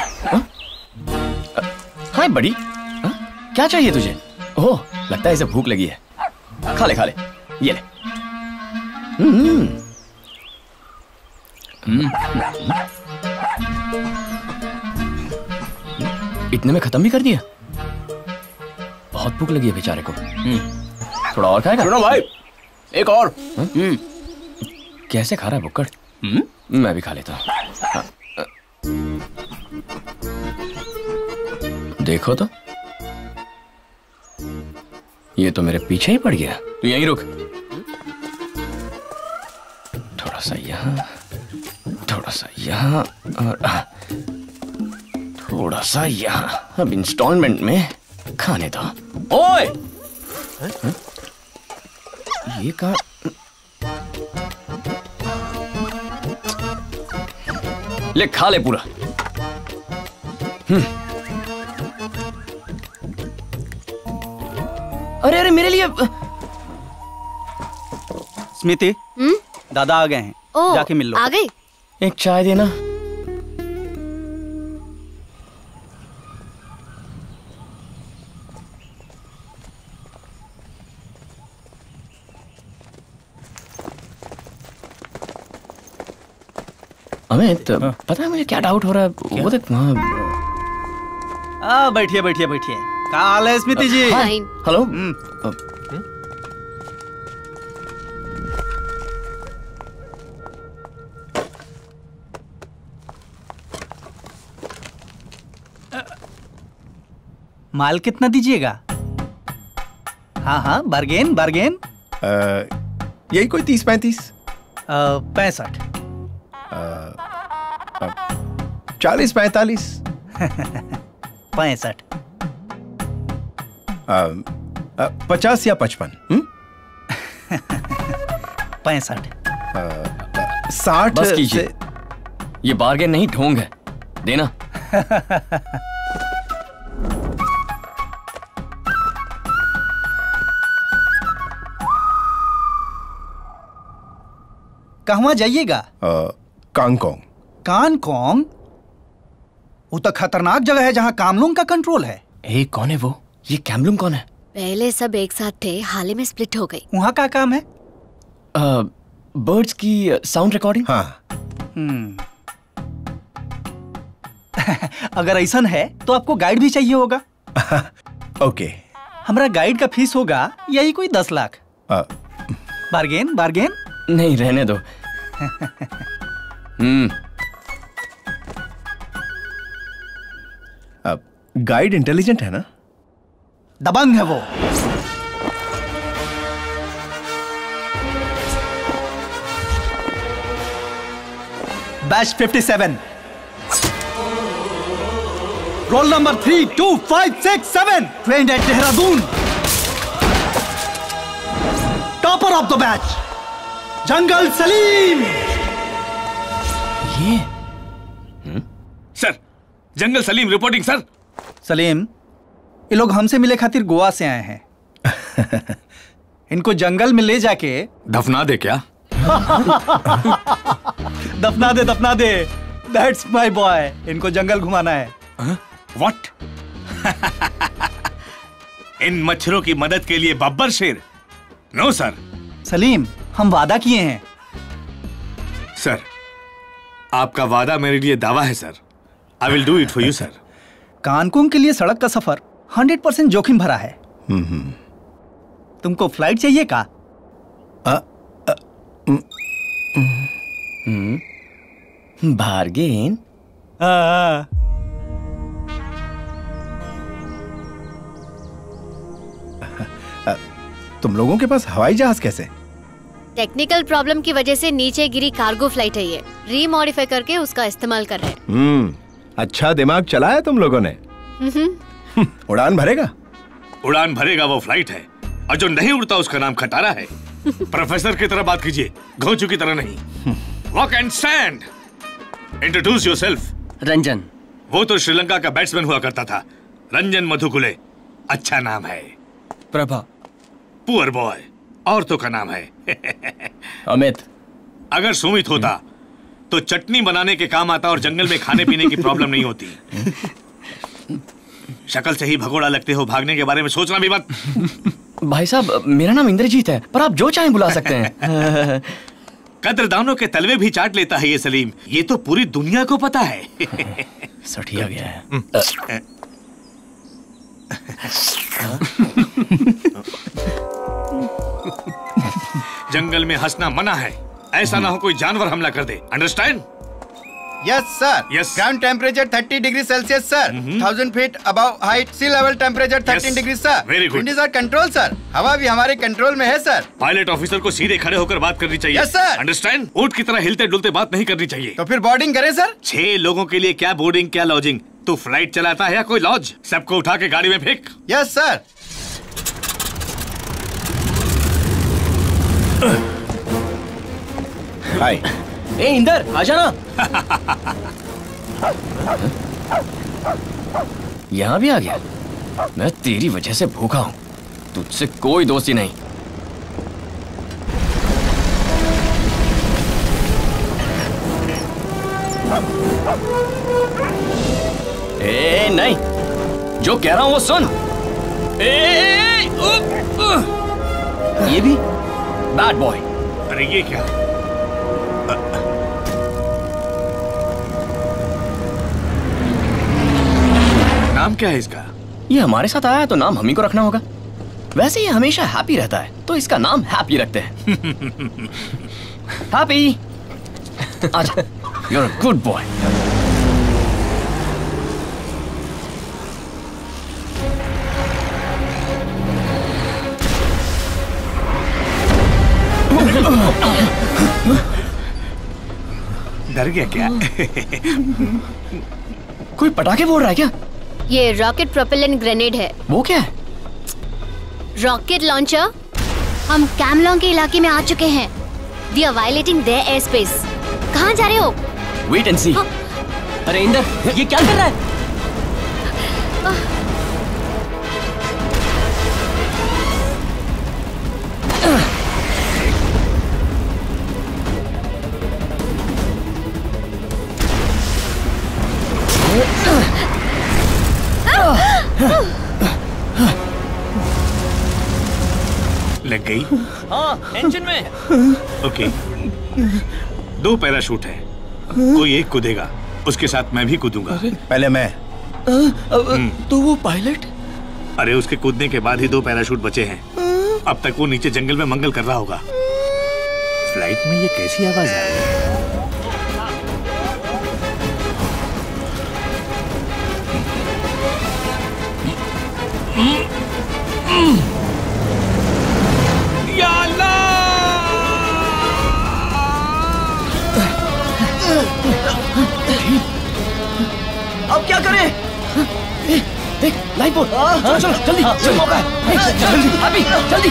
हाय बड़ी, क्या चाहिए तुझे? ओह, लगता है इसे भूख लगी है। खा ले ये ले। इतने में खत्म भी कर दिया? बहुत भूख लगी है बेचारे को। थोड़ा और खाएगा? सुनो भाई, एक और। कैसे खा रहा है बुक्कड़? मैं भी खा लेता हूँ। देखो तो, ये तो मेरे पीछे ही पड़ गया। तू यहीं रुक। थोड़ा सा यहाँ, थोड़ा सा यहाँ और थोड़ा सा यहाँ। अब इंस्टॉलमेंट में खाने दो। ओए, ये कहाँ? ले खा ले पूरा। अरे मेरे लिए। स्मृति, दादा आ गए हैं। जाके मिल लो। आ गए? एक चाय देना। अमित, पता है मुझे क्या डाउट हो रहा है? वो देख वहाँ। बैठिए। क्या हाल है स्मृति जी? हेलो। माल कितना दीजिएगा? हाँ, बार्गेन। यही कोई 30-35। 65। 40-45। 65। 50 या 55। 65। 60। बस कीजिए, ये बार्गेन नहीं ढोंग है। देना। कहवा जाइएगा? कांगकोंग। कांगकोंग? वो तो खतरनाक जगह है जहाँ कामलुंग का कंट्रोल है। कौन है वो? ये कैमलुंग कौन है? पहले सब एक साथ थे, हाल ही में स्प्लिट हो गई। वहाँ का काम है? बर्ड्स की साउंड रिकॉर्डिंग। हाँ। अगर ऐसा है तो आपको गाइड भी चाहिए होगा। ओके, हमारा गाइड का फीस होगा यही कोई 10 लाख। Bargain bargain? नहीं, रहने दो। गाइड इंटेलिजेंट है ना? दबंग है वो। Batch 57, roll number 32567, trained at Dehradun. Topper of the batch Jungle Salim. ये sir, Jungle Salim reporting sir. Salim, ये लोग हमसे मिले खातिर गोवा से आए हैं। इनको जंगल में ले जाके दफना दे क्या? दफना दे। That's my boy. इनको जंगल घुमाना है। व्हाट? इन मच्छरों की मदद के लिए बब्बर शेर? No sir. सलीम, हम वादा किए हैं। सर, आपका वादा मेरे लिए दावा है sir. I will do it for you sir. Kankun के लिए सड़क का सफर 100% जोखिम भरा है। तुमको फ्लाइट चाहिए का? बार्गेन? तुम लोगों के पास हवाई जहाज कैसे? टेक्निकल प्रॉब्लम की वजह से नीचे गिरी कार्गो फ्लाइट है ये। रीमॉडिफाई करके उसका इस्तेमाल कर रहे हैं। अच्छा दिमाग चलाया तुम लोगों ने। उड़ान भरेगा? उड़ान भरेगा वो फ्लाइट है, और जो नहीं उड़ता उसका नाम खटारा है। प्रोफेसर की तरह बात कीजिए, घोंचू की तरह नहीं। Walk and stand. Introduce yourself. Ranjan. वो तो श्रीलंका का बैट्समैन हुआ करता था। रंजन मधुकुले अच्छा नाम है। प्रभा। पुअर बॉय औरतों का नाम है। अमित। अगर सुमित होता तो चटनी बनाने के काम आता और जंगल में खाने पीने की प्रॉब्लम नहीं होती। शक्ल से ही भगोड़ा लगते हो, भागने के बारे में सोचना भी मत। भाई साहब, मेरा नाम इंद्रजीत है, पर आप जो चाहें बुला सकते हैं। कद्रदानों के तलवे भी चाट लेता है ये सलीम, ये तो पूरी दुनिया को पता है। सठिया गया है। जंगल में हंसना मना है। ऐसा ना हो कोई जानवर हमला कर दे। Understand? Yes, sir. Yes. Ground temperature 30 degrees Celsius, sir. 1000 feet above height, sea level temperature 13 degrees, sir. Very good. Wind is our control, sir. हवा भी हमारे कंट्रोल में है, सर। पायलट ऑफिसर को सीधे खड़े होकर बात करनी चाहिए। Yes, sir. अंडरस्टैंड? ऊंट की तरह हिलते डुलते बात नहीं करनी चाहिए। तो फिर बोर्डिंग करें, सर? 6 लोगों के लिए क्या बोर्डिंग, क्या लॉजिंग? तू फ्लाइट चलाता है या कोई लॉज? सबको उठा के गाड़ी में फेंक। Yes, sir. हाय। ए इंदर, आजा ना। यहाँ भी आ गया। मैं तेरी वजह से भूखा हूँ, तुझसे कोई दोस्ती नहीं। ए नहीं, जो कह रहा हूँ वो सुन। ये भी बैड बॉय। अरे ये क्या? नाम क्या है इसका? ये हमारे साथ आया है तो नाम हम ही को रखना होगा। वैसे ये हमेशा हैप्पी रहता है तो इसका नाम हैप्पी रखते हैं। हैप्पी, आजा, you're a good boy. डर गया क्या? कोई पटाखे फोड़ रहा है क्या? ये रॉकेट प्रोपेलेंट ग्रेनेड है। वो क्या है? Rocket launcher. हम कैमलोंग के इलाके में आ चुके हैं। We are violating their airspace. कहाँ जा रहे हो? Wait and see. अरे इंदर, ये क्या कर रहा है? लग गई? हाँ, इंजन में। ओके। 2 पैराशूट है, कोई एक कूदेगा, उसके साथ मैं भी कूदूंगा। पहले मैं। तो वो पायलट? अरे उसके कूदने के बाद ही 2 पैराशूट बचे हैं। अब तक वो नीचे जंगल में मंगल कर रहा होगा। फ्लाइट में ये कैसी आवाज आ रही है? या अल्लाह! अब क्या करें? लाइफ बोट, चलो चलो जल्दी, चल मौका है, जल्दी अभी जल्दी।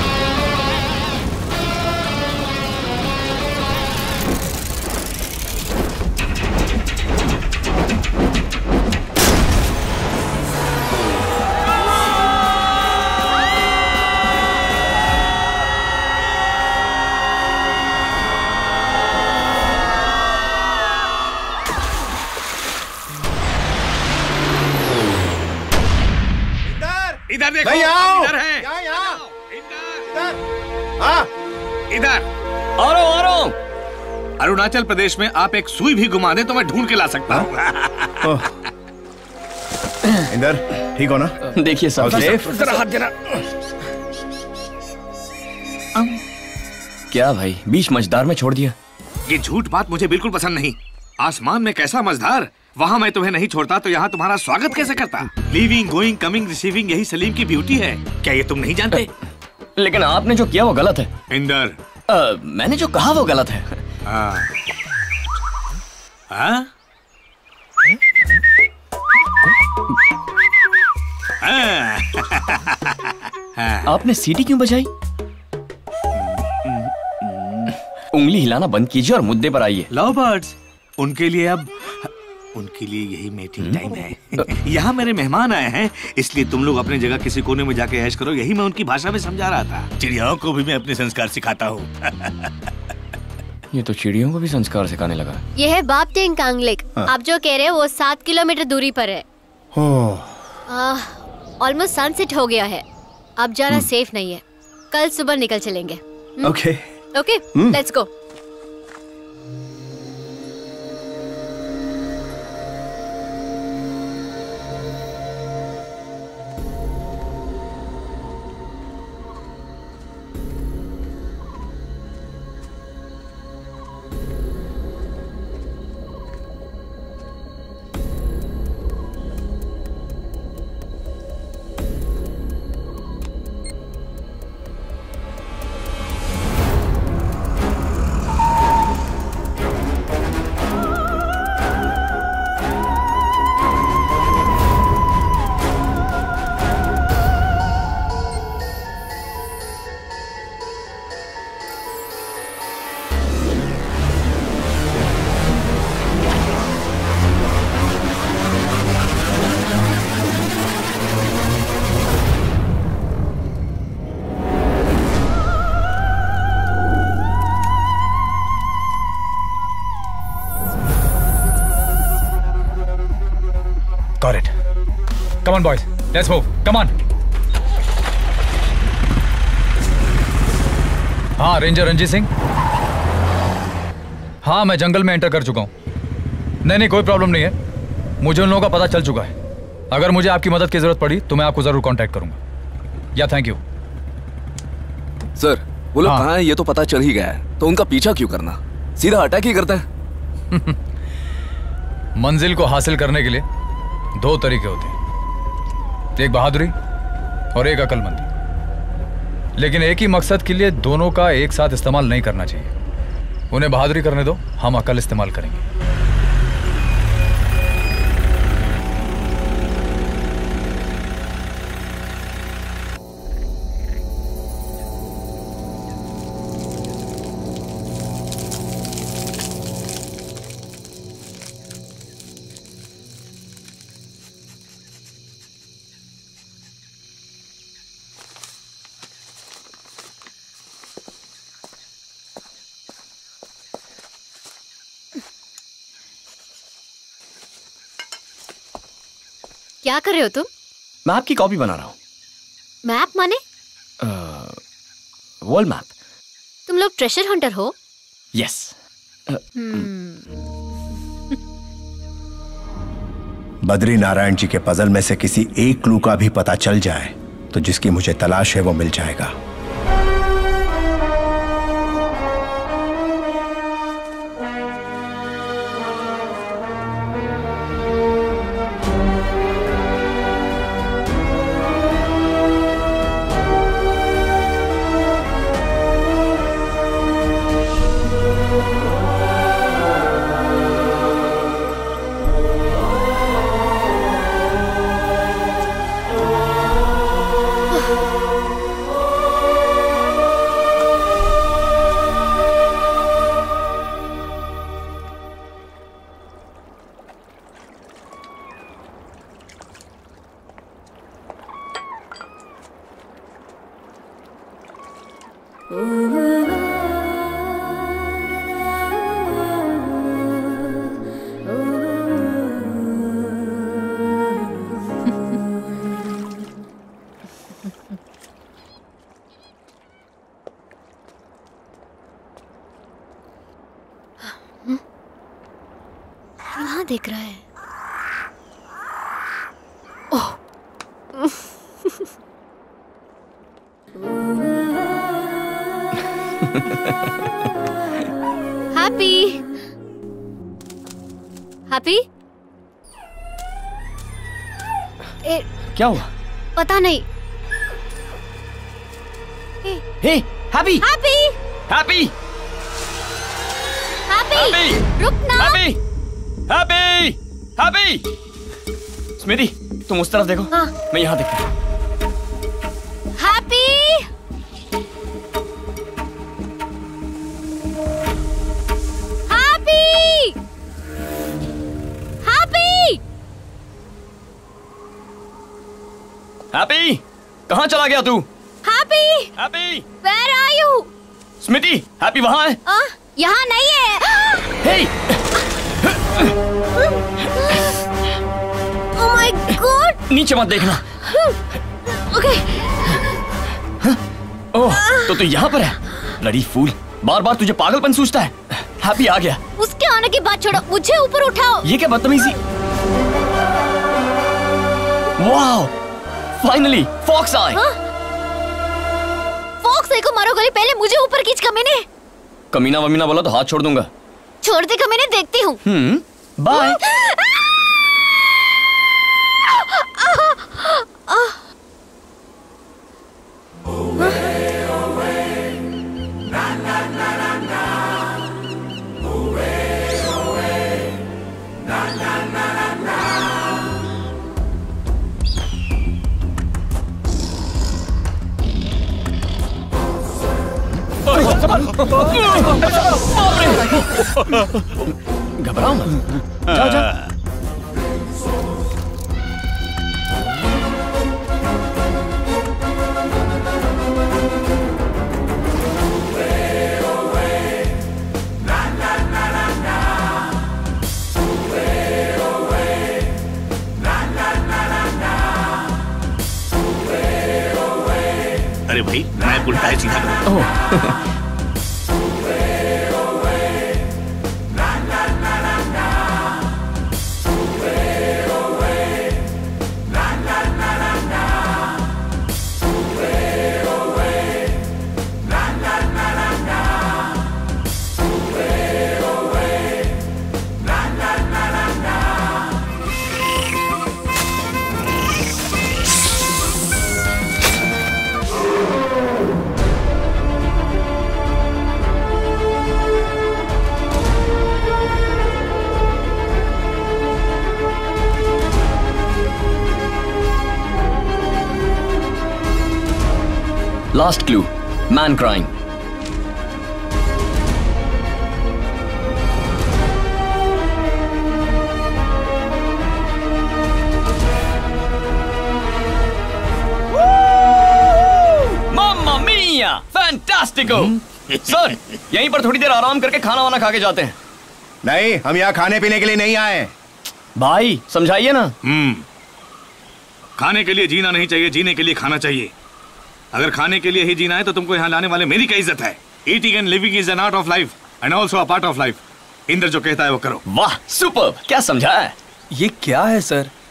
इधर देखो, नहीं आओ। इधर है। यहाँ इधर। हाँ, इधर। आ रहा हूँ। अरुणाचल प्रदेश में आप एक सुई भी घुमा दे तो मैं ढूंढ के ला सकता हूँ। इधर ठीक हो ना? देखिए सब सेफ। जरा हाथ देना। क्या भाई, बीच मझदार में छोड़ दिया? ये झूठ बात मुझे बिल्कुल पसंद नहीं। आसमान में कैसा मझधार, वहाँ मैं तुम्हें नहीं छोड़ता तो यहाँ तुम्हारा स्वागत कैसे करता? लिविंग, गोइंग, कमिंग, रिसीविंग, यही सलीम की ब्यूटी है। क्या ये तुम नहीं जानते? लेकिन आपने जो किया वो गलत है। इंदर, मैंने जो कहा वो गलत है। आपने सीटी क्यों बजाई? उंगली हिलाना बंद कीजिए और मुद्दे पर आइए। लव बर्ड्स, उनके लिए यही मीटिंग टाइम है। यहाँ मेरे मेहमान आए हैं, इसलिए तुम लोग अपनी जगह किसी कोने में जाके ऐश करो। यही मैं उनकी भाषा में समझा रहा था। चिड़ियाओं को भी मैं अपने संस्कार सिखाता हूँ। ये तो चिड़ियों को भी संस्कार सिखाने लगा। ये है बापटेंग कांगलेक। आप जो कह रहे हैं वो 7 किलोमीटर दूरी पर है। ऑलमोस्ट सनसेट हो गया है। अब जाना सेफ नहीं है। कल सुबह निकल चलेंगे। Okay okay, let's go. Got it. Come on, boys. Let's move. Come on. हाँ, रेंजर रंजीत सिंह। हाँ, मैं जंगल में एंटर कर चुका हूँ। नहीं, कोई प्रॉब्लम नहीं है। मुझे उन लोगों का पता चल चुका है। अगर मुझे आपकी मदद की जरूरत पड़ी तो मैं आपको जरूर कांटेक्ट करूंगा। या थैंक यू। सर, वो लोग कहाँ हैं ये तो पता चल ही गया है, तो उनका पीछा क्यों करना? सीधा अटैक ही करते हैं। मंजिल को हासिल करने के लिए 2 तरीके होते हैं, एक बहादुरी और एक अक्लमंदी। लेकिन एक ही मकसद के लिए दोनों का एक साथ इस्तेमाल नहीं करना चाहिए। उन्हें बहादुरी करने दो, हम अकल इस्तेमाल करेंगे। क्या कर रहे हो तुम? मैं आपकी कॉपी बना रहा हूँ। मैप माने? World map. तुम लोग ट्रेजर हंटर हो? यस। बद्री नारायण जी के पजल में से किसी एक क्लू का भी पता चल जाए तो जिसकी मुझे तलाश है वो मिल जाएगा। कहाँ देख रहा है? हैप्पी हैप्पी क्या हुआ? पता नहीं। Hey Happy Happy Happy Happy रुक ना। हैप्पी हैप्पी हैप्पी स्मिति तुम उस तरफ देखो। हाँ। मैं यहाँ देखता हूँ। हैप्पी हैप्पी हैप्पी हैप्पी कहाँ चला गया तू? Happy Happy where are you? Smiti Happy वहाँ है? यहाँ नहीं है। हे ओह माय गॉड नीचे मत देखना। ओके ओह तो तू यहाँ पर है? ब्लडी फूल बार बार तुझे पागलपन सूझता है। हैप्पी आ गया। उसके आने की बात छोड़ो, मुझे ऊपर उठाओ। ये क्या बदतमीजी। वाओ फाइनली फॉक्स आए। फॉक्स को मारो गोली, पहले मुझे ऊपर खींच कमीने। कमीना वमीना बोला तो हाथ छोड़ दूंगा। छोड़ दे कमीने, देखती हूँ। बाय। घबराओ मत, जाओ जाओ। अरे भाई मैं उल्टा है सीधा करो। Last clue, man crying. Mamma mia! Fantastico! Sir, यहीं पर थोड़ी देर आराम करके खाना वाना खा के जाते हैं। नहीं, हम यहाँ खाने पीने के लिए नहीं आए। भाई समझाइए ना। खाने के लिए जीना नहीं चाहिए, जीने के लिए खाना चाहिए। अगर खाने के लिए ही जीना है तो तुमको यहाँ लाने वाले मेरी क्या इज्जत है। Eating and living is an art of life and also a part of life. Indra जो कहता है वो करो। वाह सुपर्ब, क्या समझा है। ये क्या है सर?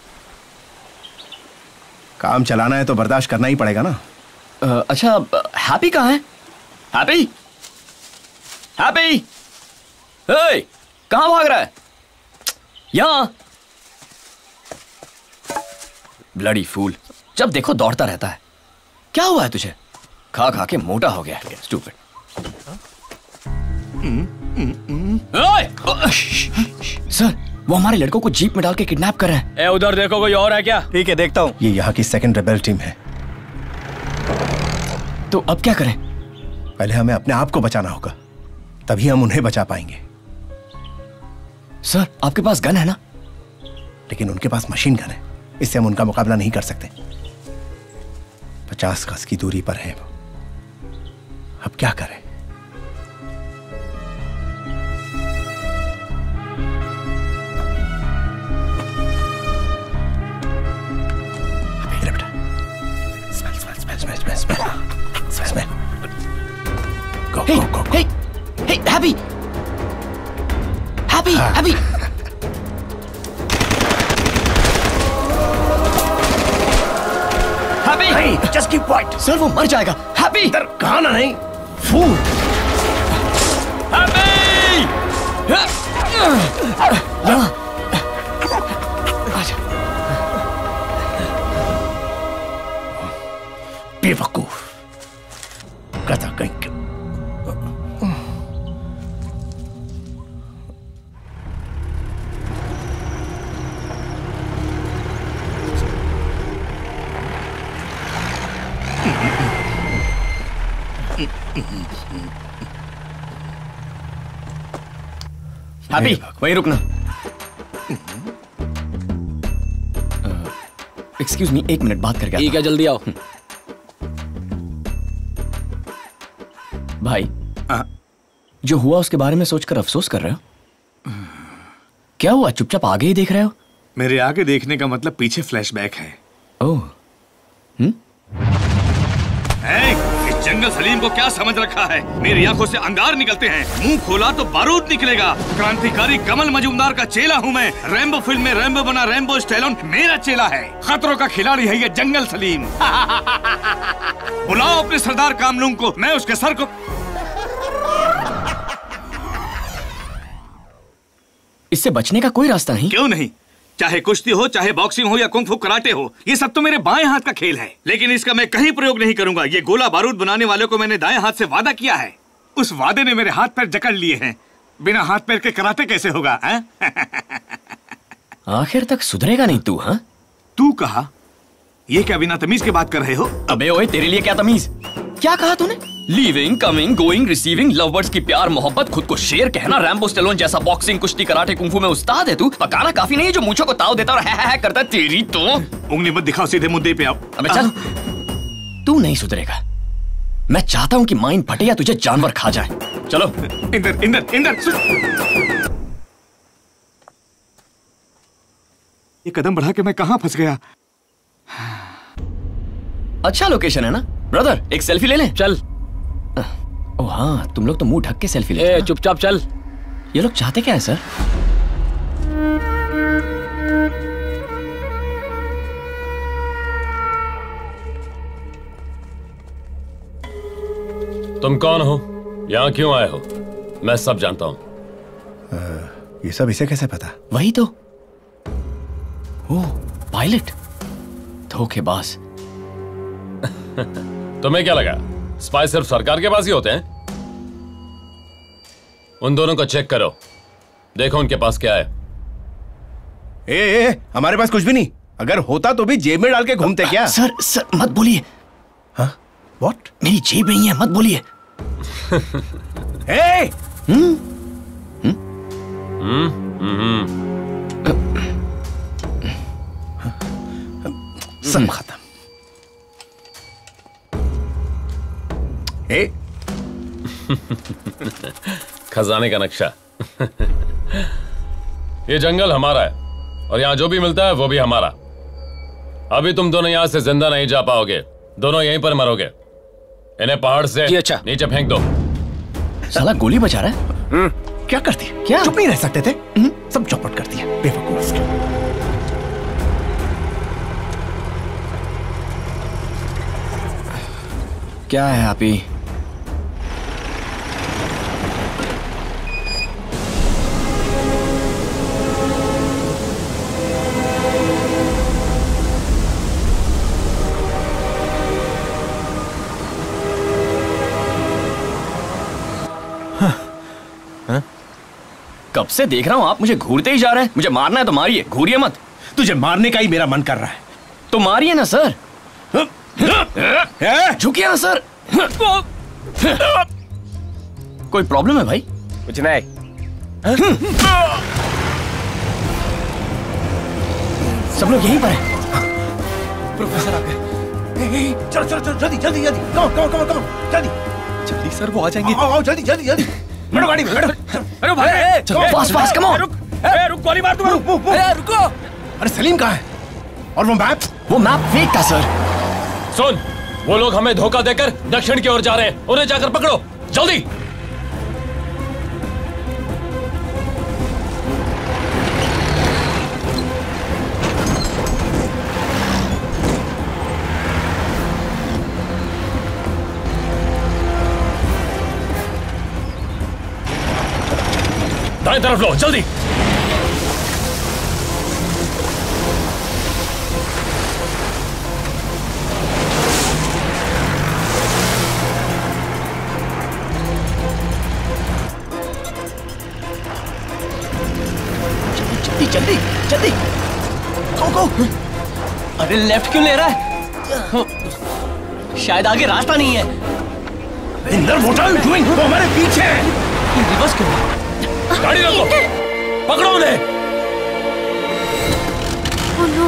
काम चलाना है तो बर्दाश्त करना ही पड़ेगा ना। अच्छा, हैप्पी कहाँ है? हैप्पी, हैप्पी, हे, कहाँ भाग रहा है? यहाँ। ब्लडी फूल, जब देखो दौड़ता रहता है। क्या हुआ है तुझे? खा खा के मोटा हो गया है, स्टूपिड। सर, वो हमारे लड़कों को जीप में डाल के किडनैप कर रहे हैं। ए, उधर देखो, कोई और है क्या? ठीक है, देखता हूँ। ये यहाँ की सेकंड रेबेल टीम है। तो अब क्या करें? पहले हमें अपने आप को बचाना होगा, तभी हम उन्हें बचा पाएंगे। सर, आपके पास गन है ना? लेकिन उनके पास मशीन गन है, इससे हम उनका मुकाबला नहीं कर सकते। 50 गज की दूरी पर है। अब क्या करें? Go, hey, go, go, go. Hey, Happy! Happy, Happy! Happy! Hey, just keep quiet. Sir, वो मर जाएगा। Happy! इधर कहाँ ना नहीं, फूल। Happy! यहाँ। आजा। बेवकूफ, गधा कहीं के। हैप्पी, वहीं रुकना। एक्सक्यूज मी, 1 मिनट बात करके। ठीक है, जल्दी आओ। भाई, जो हुआ उसके बारे में सोचकर अफसोस कर रहे हो? क्या हुआ, चुपचाप आगे ही देख रहे हो? मेरे आगे देखने का मतलब पीछे फ्लैशबैक है। ओह, इस जंगल सलीम को क्या समझ रखा है? मेरी आंखों से अंगार निकलते हैं, मुंह खोला तो बारूद निकलेगा। क्रांतिकारी कमल मजूमदार का चेला हूँ मैं। रैम्बो फिल्म में रैम्बो बना रैम्बो स्टैलोन मेरा चेला है। खतरों का खिलाड़ी है ये जंगल सलीम। बुलाओ अपने सरदार कामलूंग को, मैं उसके सर को। इससे बचने का कोई रास्ता नहीं? क्यों नहीं? चाहे कुश्ती हो, चाहे बॉक्सिंग हो या कुंग-फू कराटे हो, ये सब तो मेरे बाएं हाथ का खेल है। लेकिन इसका मैं कहीं प्रयोग नहीं करूंगा। ये गोला बारूद बनाने वाले को मैंने दाएं हाथ से वादा किया है। उस वादे ने मेरे हाथ पैर जकड़ लिए हैं। बिना हाथ पैर के कराटे कैसे होगा? आखिर तक सुधरेगा नहीं तू? हाँ, तू कहा? ये क्या बिना तमीज के बात कर रहे हो? अबे ओए, तेरे लिए क्या तमीज? क्या कहा तूने? Leaving, coming, going, receiving, lovebirds की प्यार मोहब्बत, खुद को शेर कहना, रैम्बो स्टैलोन जैसा बॉक्सिंग, कुश्ती, कराटे, कुंफू में उस्ताद है तू। पकाना काफी नहीं है जो मूंछों को ताव देता और है करता। तेरी तो उंगली मत दिखाओ, सीधे मुद्दे पे आओ। अबे चल, तू नहीं सुधरेगा। मैं चाहता हूँ कि माइंड फटे या तुझे जानवर खा जाए। चलो इंदर, इंदर, इंदर। ये कदम बढ़ा के मैं कहाँ फंस गया? अच्छा लोकेशन है ना ब्रदर, एक सेल्फी ले लें? चल। ओ हाँ, तुम लोग तो मुंह ढक के सेल्फी लेते हैं। चुपचाप चल। ये लोग चाहते क्या है सर? तुम कौन हो? यहाँ क्यों आए हो? मैं सब जानता हूँ। ये सब इसे कैसे पता? वही तो। ओह, पायलट, धोखेबाज। तुम्हें क्या लगा स्पाई सिर्फ सरकार के पास ही होते हैं? उन दोनों को चेक करो, देखो उनके पास क्या है। हमारे पास कुछ भी नहीं। अगर होता तो भी जेब में डाल के घूमते क्या? सर मत बोलिए। हाँ? What? मेरी जेब नहीं है, मत बोलिए। सब खत्म। खजाने का नक्शा। ये जंगल हमारा है और यहाँ जो भी मिलता है वो भी हमारा। अभी तुम दोनों यहाँ से जिंदा नहीं जा पाओगे, दोनों यहीं पर मरोगे। इन्हें पहाड़ से नीचे फेंक दो। साला गोली बचा रहा है। क्या करती है? क्या चुप नहीं रह सकते थे? सब चौपट करती है, बेवकूफ। क्या है हैप्पी? कब से देख रहा हूं आप मुझे घूरते ही जा रहे हैं। मुझे मारना है तो मारिए, घूरिए मत। तुझे मारने का ही मेरा मन कर रहा है। तो मारिए ना सर। झुकिए ना सर। कोई प्रॉब्लम है भाई? कुछ नहीं। सब लोग यहीं पर हैं। प्रोफेसर आ गए। चलो चलो चलो जल्दी जल्दी जल्दी, कम कम कम कम जल्दी जल्दी सर, वो आ जाएंगे। आओ आओ जल्दी जल्दी जल्दी, बैठो गाड़ी में बैठो। अरे भाई चलो फास्ट फास्ट, कम ऑन। रुक गोली मार दूंगा। रुको। अरे सलीम कहाँ है? और वो मैप? वो मैप फेक था सर। सुन, वो लोग हमें धोखा देकर दक्षिण की ओर जा रहे हैं, उन्हें जाकर पकड़ो जल्दी। दाएं तरफ लो जल्दी। जल्दी जल्दी गो। अरे लेफ्ट क्यों ले रहा है? शायद आगे रास्ता नहीं है। What are you doing? वो हमारे पीछे है। रिवर्स क्यों? गाड़ी रोको, पकड़ो उन्हें। Oh no.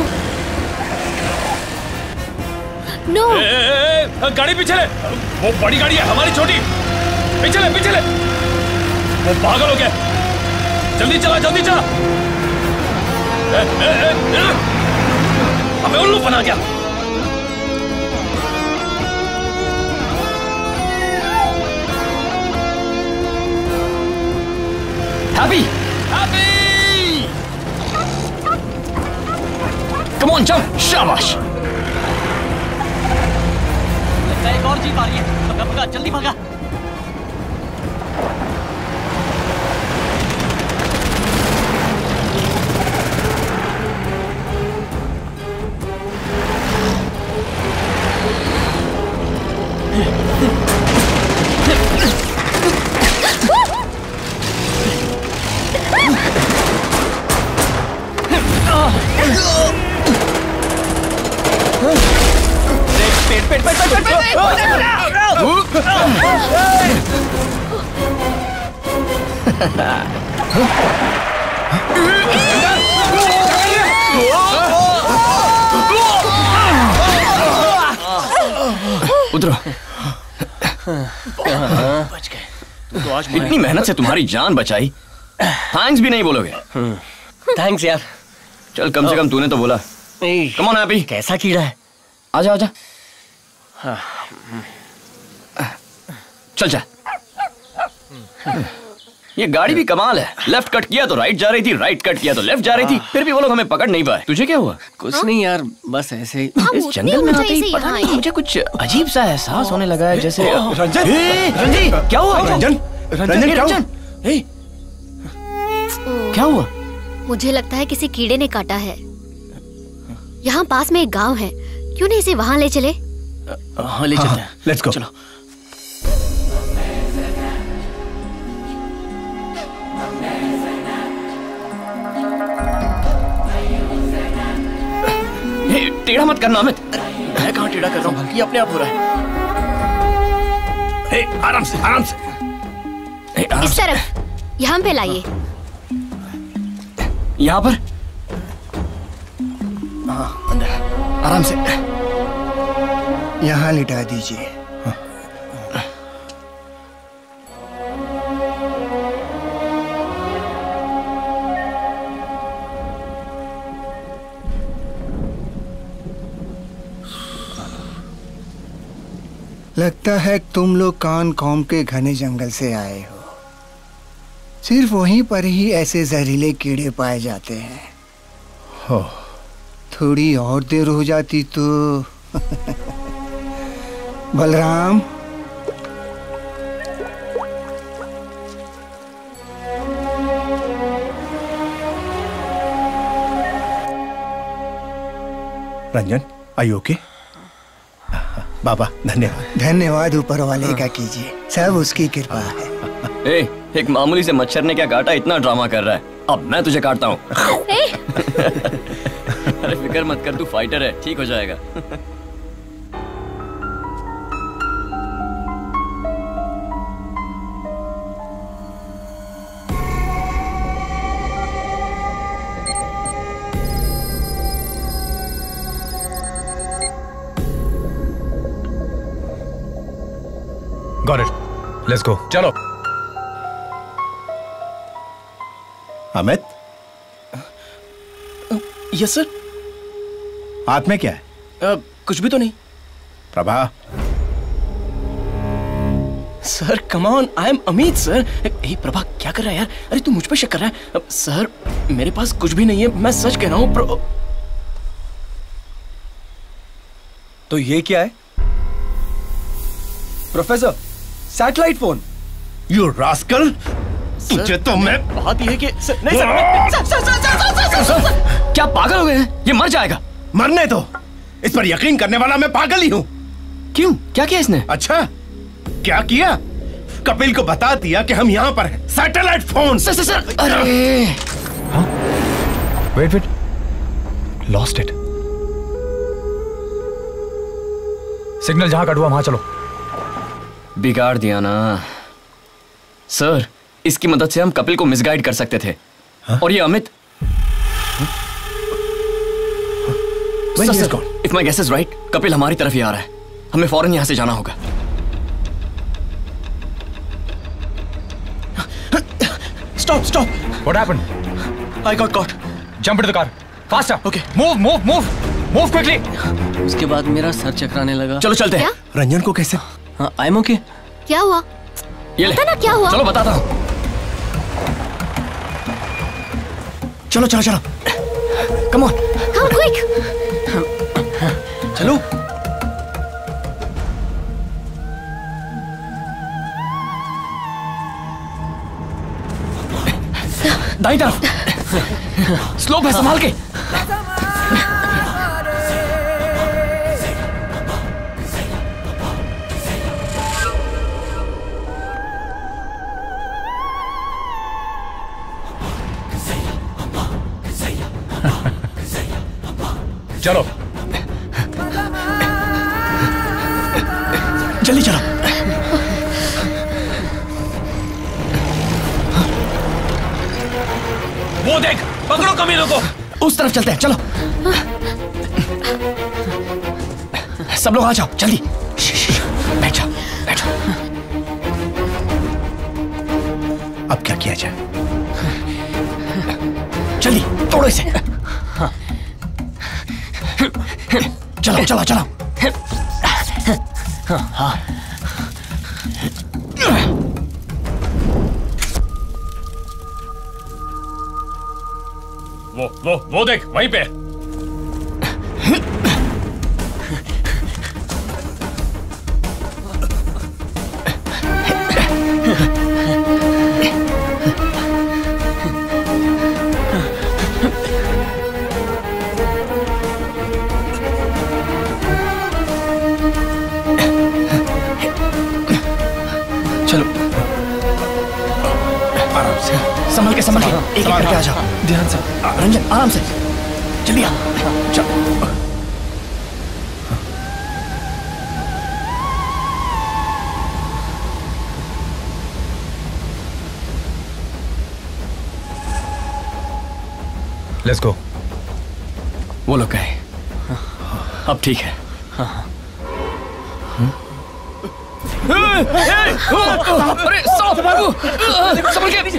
No. गाड़ी पीछे ले। वो बड़ी गाड़ी है, हमारी छोटी। पीछे ले पीछे ले। वो पागल हो गया। जल्दी चला जल्दी चला। हमें उल्लू बना गया। Happy come on jump. शाबाश। लगता है एक और जीप आ रही है। भागा भागा जल्दी भागा। उतरो। बच गए। इतनी मेहनत से तुम्हारी जान बचाई, थैंक्स भी नहीं बोलोगे? थैंक्स यार। चल कम से कम तूने तो बोला। Come on Happy. कैसा कीड़ा है? आजा आजा। चल चल। ये गाड़ी भी कमाल है। लेफ्ट कट किया तो राइट जा रही थी, राइट कट किया तो लेफ्ट जा रही थी, फिर भी वो लोग हमें पकड़ नहीं पाए। तुझे क्या हुआ? कुछ नहीं यार, बस ऐसे ही। इस जंगल में आते ही पता नहीं मुझे कुछ अजीब सा एहसास होने लगा है, जैसे रंजन क्या हुआ? रंजन रंजन क्या हुआ? मुझे लगता है किसी कीड़े ने काटा है। यहाँ पास में एक गांव है, क्यों नहीं इसे वहाँ ले चले? हाँ ले चलते हैं। Let's go. चलो। टेढ़ा मत करना अमित। मैं कहाँ टेढ़ा कर रहा हूँ, ये अपने आप हो रहा है। आराम से आराम से। इस तरफ, यहाँ पे लाइए। यहाँ पर? हाँ अंदर आराम से। यहाँ लिटा दीजिए। लगता है तुम लोग कान कौम के घने जंगल से आए हो। सिर्फ वहीं पर ही ऐसे जहरीले कीड़े पाए जाते हैं। हो थोड़ी और देर हो जाती तो Balram Ranjan, are you okay? बाबा धन्यवाद। धन्यवाद ऊपर वाले का कीजिए, सब उसकी कृपा है। एक मामूली से मच्छर ने क्या काटा, इतना ड्रामा कर रहा है। अब मैं तुझे काटता हूँ। अरे फिक्र मत कर, तू फाइटर है, ठीक हो जाएगा। Got it. Let's go. चलो। अमित? Yes sir. हाथ में क्या है? कुछ भी तो नहीं। Prabha? Sir come on, I am Amit sir. ए प्रभा क्या कर रहा है यार? अरे तू मुझ पे शक कर रहा है? सर मेरे पास कुछ भी नहीं है, मैं सच कह रहा हूँ। तो ये क्या है? Professor, satellite phone. You rascal! तुझे तो मैं बात ये है कि नहीं सर, क्या पागल हो गए हैं? ये मर जाएगा। मरने दो, इस पर यकीन करने वाला मैं पागल ही हूँ। क्यों, क्या किया इसने? अच्छा क्या किया? कपिल को बता दिया कि हम यहाँ पर हैं। Satellite phone. सर अरे वेट लॉस्ट इट। सिग्नल जहां कट हुआ वहां चलो। बिगाड़ दिया ना सर। इसकी मदद से हम कपिल को मिसगाइड कर सकते थे। और ये Amit, if my guess is right, Kapil हमारी तरफ ही आ रहा है। हमें फौरन यहां से जाना होगा। Stop! What happened? I got caught. Jump into the car. Faster. Okay. Move quickly. उसके बाद मेरा सर चकराने लगा। चलो चलते हैं। रंजन को कैसे? हाँ, आई एम ओके। क्या हुआ? ये ले। पता ना क्या हुआ? चलो बताता हूँ। चलो। Come on. Come quick. चलो। दाईं तरफ। स्लोप है, संभाल के। चलो जल्दी चलो। वो देख, पकड़ो कमीनों को। उस तरफ चलते हैं, चलो। सब लोग आ जाओ जल्दी। बैठ जाओ। अब क्या किया जाए? जल्दी तोड़ो इसे। चलो। हाँ। वो देख, वहीं पे। चलो आराम से, संभल के एक करके आ जाओ। ध्यान से रंजन, आराम से। जल्दी आ। चलो। Let's go. वो लोग गए, अब ठीक है। अरे संभल के।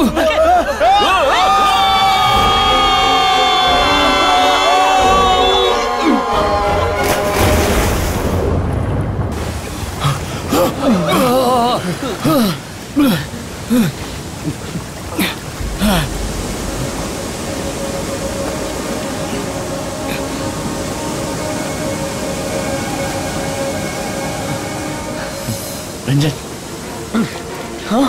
रंजन, हाँ?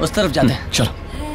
उस तरफ जाते हैं। चलो।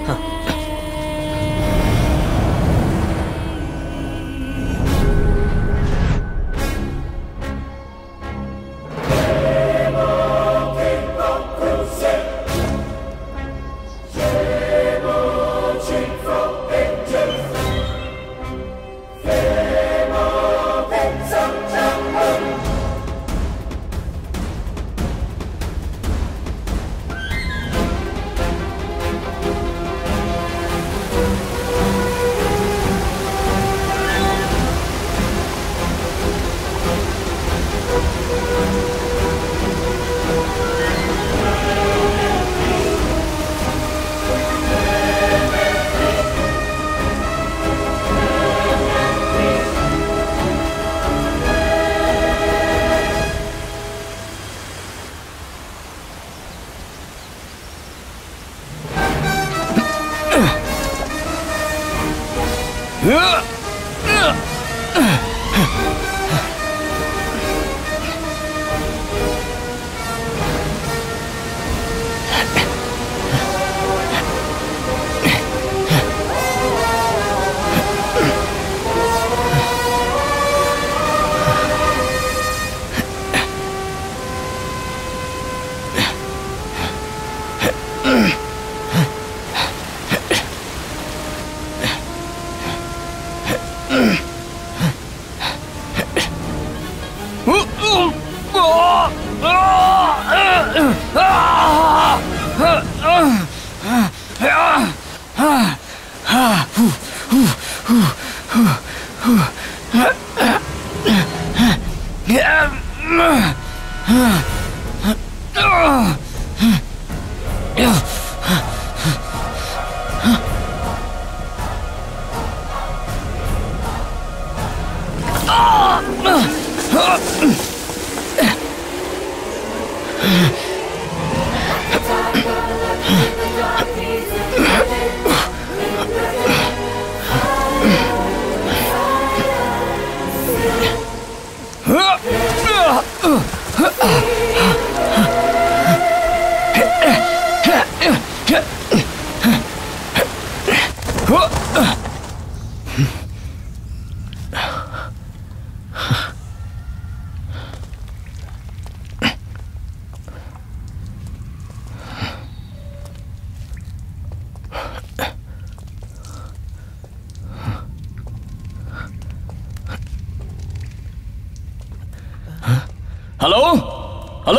हेलो हेलो,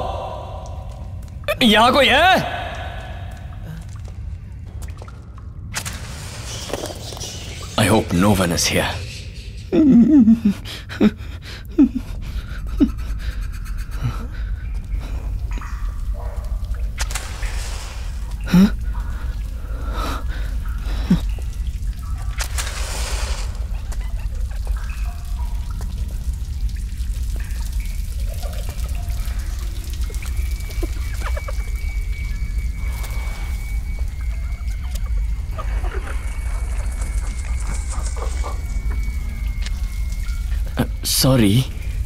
यहां कोई है? I hope no one is here. Sorry.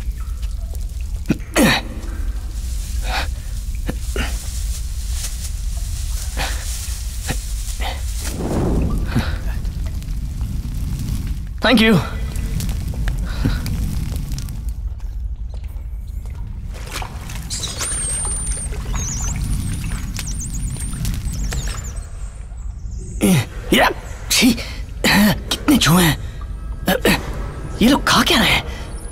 Thank you. Yeah. कितने चूहे हैं? ये लोग खा क्या रहे हैं?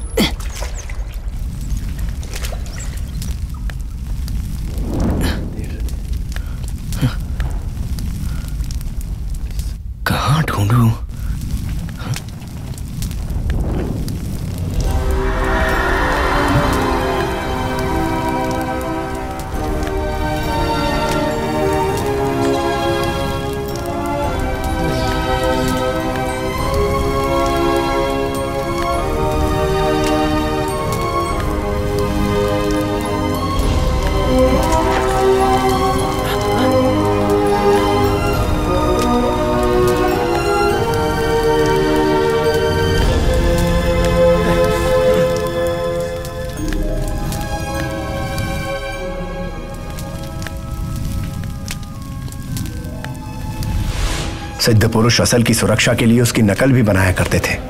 कहाँ ढूंढूं? सिद्ध पुरुष असल की सुरक्षा के लिए उसकी नकल भी बनाया करते थे।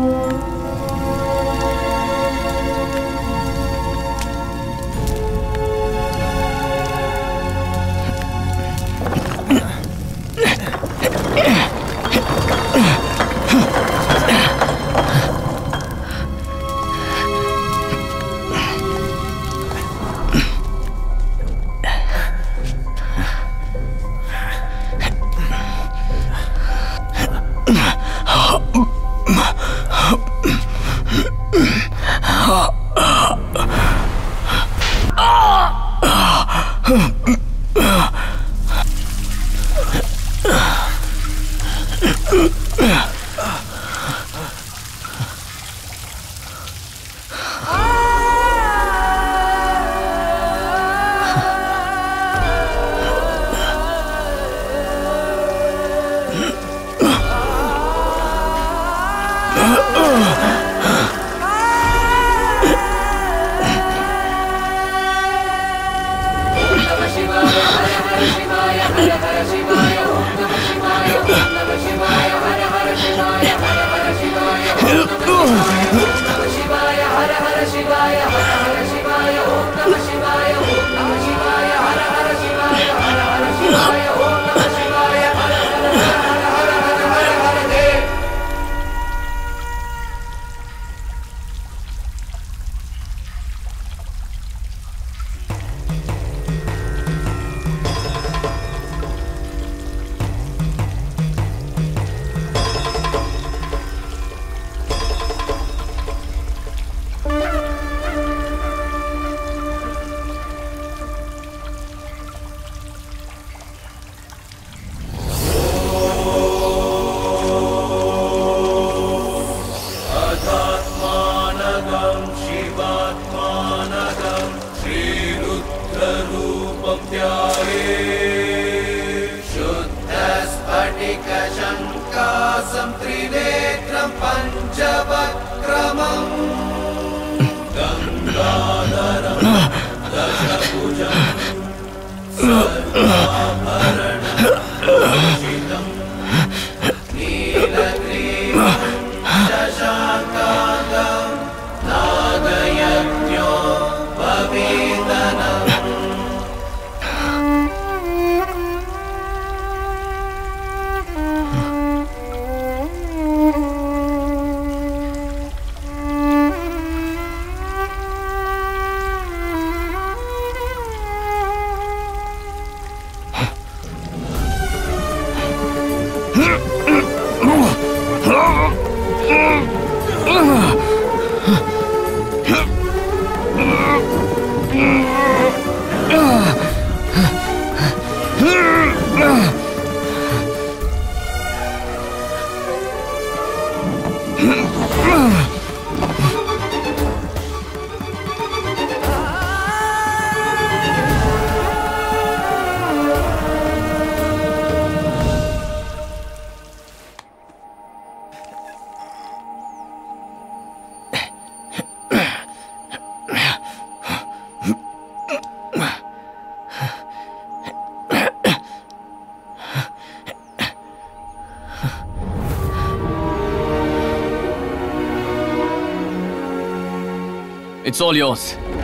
It's all yours.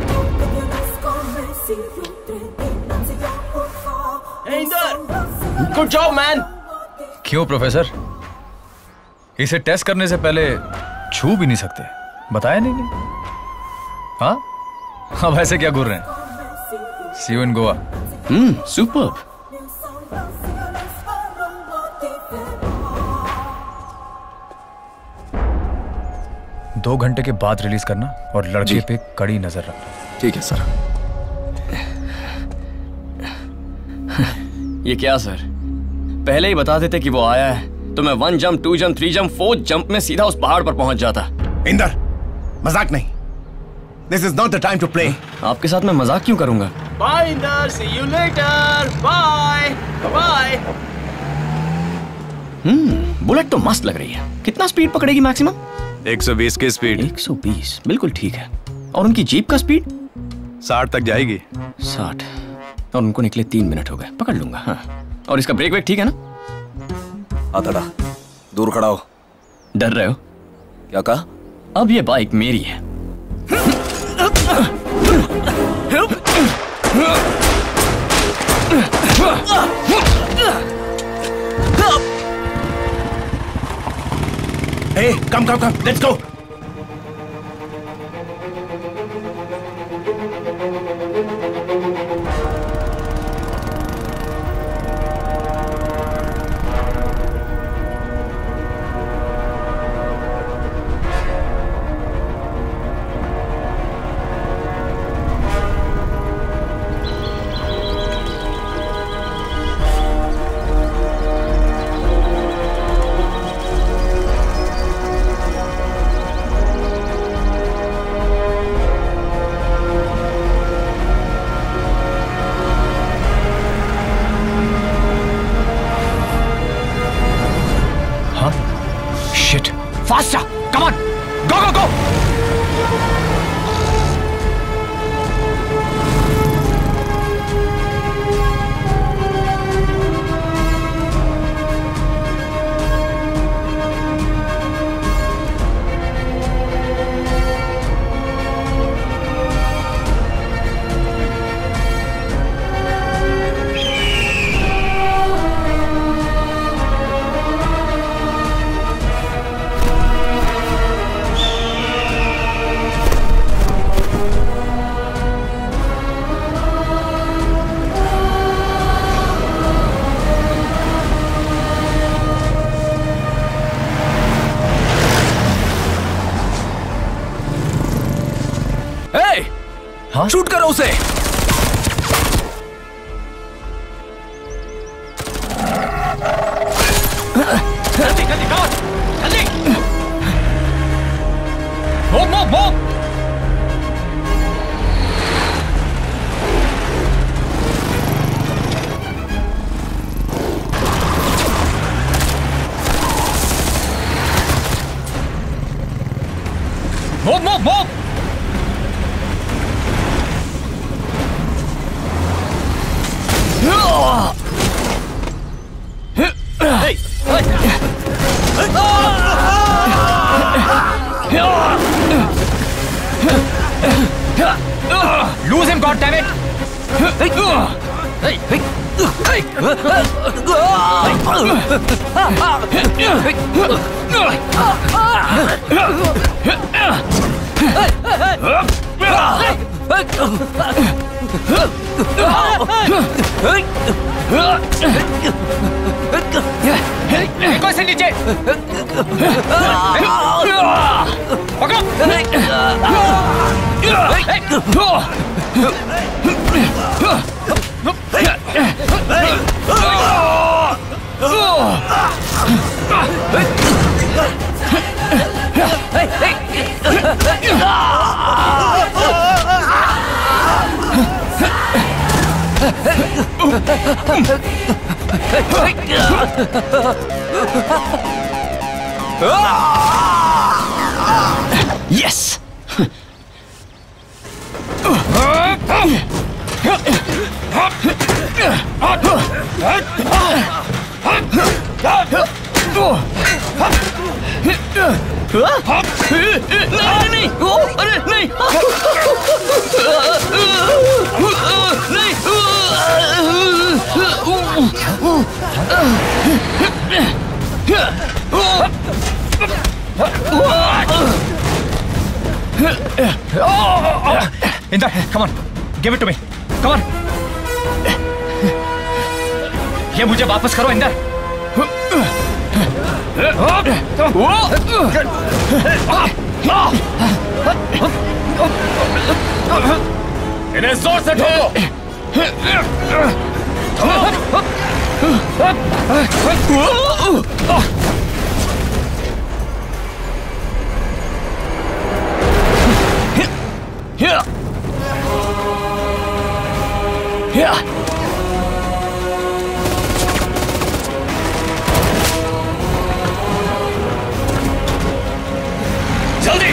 Hey, Inder! Good job, man. क्यों प्रोफेसर? इसे टेस्ट करने से पहले छू भी नहीं सकते? बताया नहीं? हाँ? अब ऐसे क्या घूर रहे हैं? See you in Goa. Superb. दो घंटे के बाद रिलीज करना और लड़के पे कड़ी नजर रखना। ठीक है सर। ये क्या सर? पहले ही बता देते कि वो आया है तो मैं 1 जंप 2 जंप 3 जंप 4 जंप में सीधा उस पहाड़ पर पहुंच जाता। इंदर, मजाक नहीं। This is not the time to play. आपके साथ मैं मजाक क्यों करूंगा? Bye, Inder. See you later. Bye. Bye. Bullet तो मस्त लग रही है। कितना स्पीड पकड़ेगी मैक्सिमम? 120 की स्पीड। 120 बिल्कुल ठीक है। और उनकी जीप का स्पीड? 60 तक जाएगी। 60 और उनको निकले 3 मिनट हो गए। पकड़ लूंगा। हाँ। और इसका ब्रेक वेक ठीक है ना? हाथ हटा, दूर खड़ा हो। डर रहे हो? क्या कहा? अब ये बाइक मेरी है। Hey, come, let's go. Faster! Come on! Go, go, go! Shoot करो उसे। जल्दी जल्दी करो, जल्दी। Move move move. Move move move. Lose him, goddammit! देखो इसे नीचे। पकड़ो। Yes! नहीं, अरे नहीं, Inder, come on, give it to me, come on. ये मुझे वापस करो इंदर। इन्हें जोर से ठोको। जल्दी।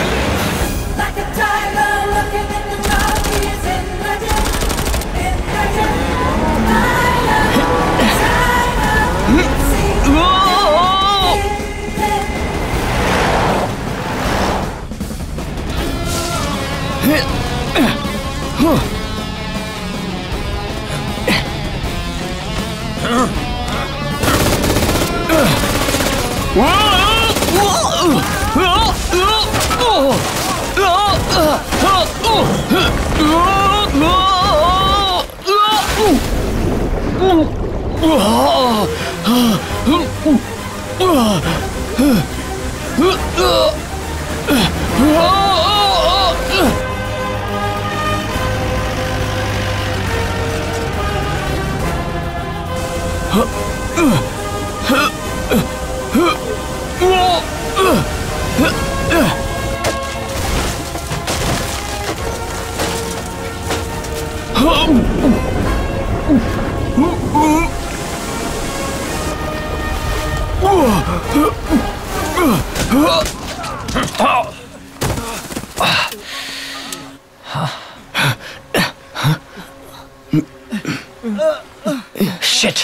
Shit!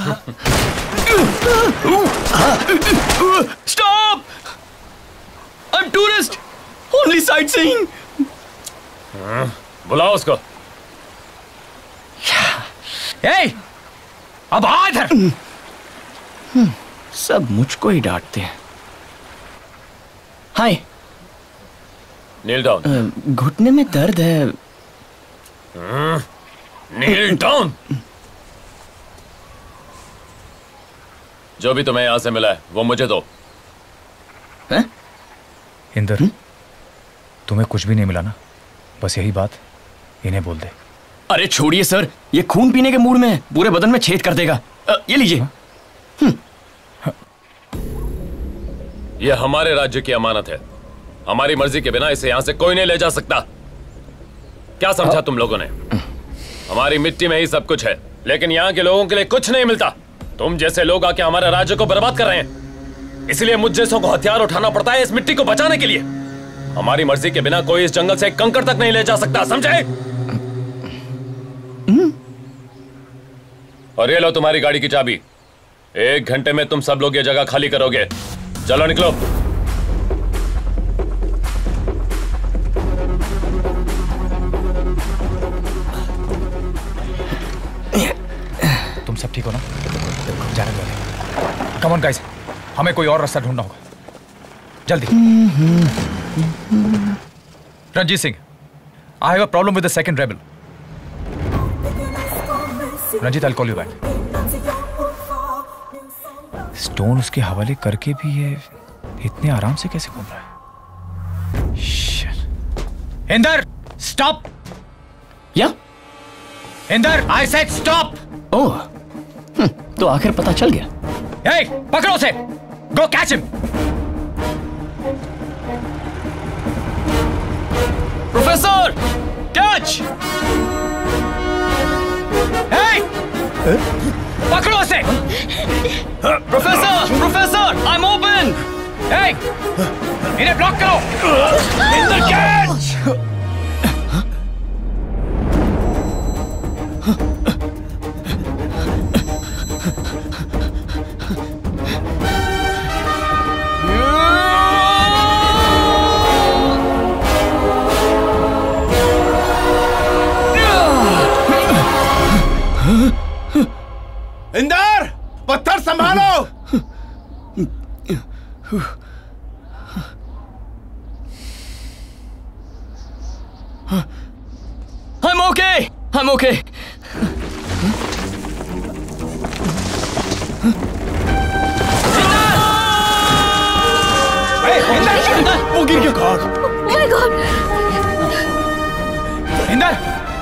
Stop! I'm tourist. Only sightseeing. बुलाओ उसको। Hey! अब आ इधर। सब मुझको ही डांटते हैं। हाय। Kneel down. घुटने में दर्द है। Kneel down. जो भी तुम्हें यहां से मिला है वो मुझे दो। इंदर, तुम्हें कुछ भी नहीं मिला ना? बस यही बात इन्हें बोल दे। अरे छोड़िए सर, ये खून पीने के मूड में है, पूरे बदन में छेद कर देगा। ये लीजिए। ये हमारे राज्य की अमानत है। हमारी मर्जी के बिना इसे यहां से कोई नहीं ले जा सकता। क्या समझा तुम लोगों ने? हमारी मिट्टी में ही सब कुछ है, लेकिन यहाँ के लोगों के लिए कुछ नहीं मिलता। तुम जैसे लोग आके हमारे राज्य को बर्बाद कर रहे हैं, इसलिए मुझ जैसों को हथियार उठाना पड़ता है इस मिट्टी को बचाने के लिए। हमारी मर्जी के बिना कोई इस जंगल से एक कंकड़ तक नहीं ले जा सकता, समझे? और ये लो तुम्हारी गाड़ी की चाबी। 1 घंटे में तुम सब लोग ये जगह खाली करोगे। चलो निकलो। तुम सब ठीक हो ना? जाने दो। कम ऑन गाइस, हमें कोई और रास्ता ढूंढना होगा, जल्दी। Ranjit Singh, I have a problem with the second rebel. Ranjit, I'll call you back. Stone उसके हवाले करके भी ये इतने आराम से कैसे घूम रहा है? इंदर, स्टॉप! या? Inder, I said stop! ओह, तो आखिर पता चल गया। Hey, पकड़ो उसे! Go catch him! Professor, touch! Hey! पकड़ो उसे! Professor, I'm open! Hey! इन्हें ब्लॉक करो! इंदर, कैच! इंदर, पत्थर संभालो। I'm okay. I'm okay. वो गिर गया। Oh my God! Inder!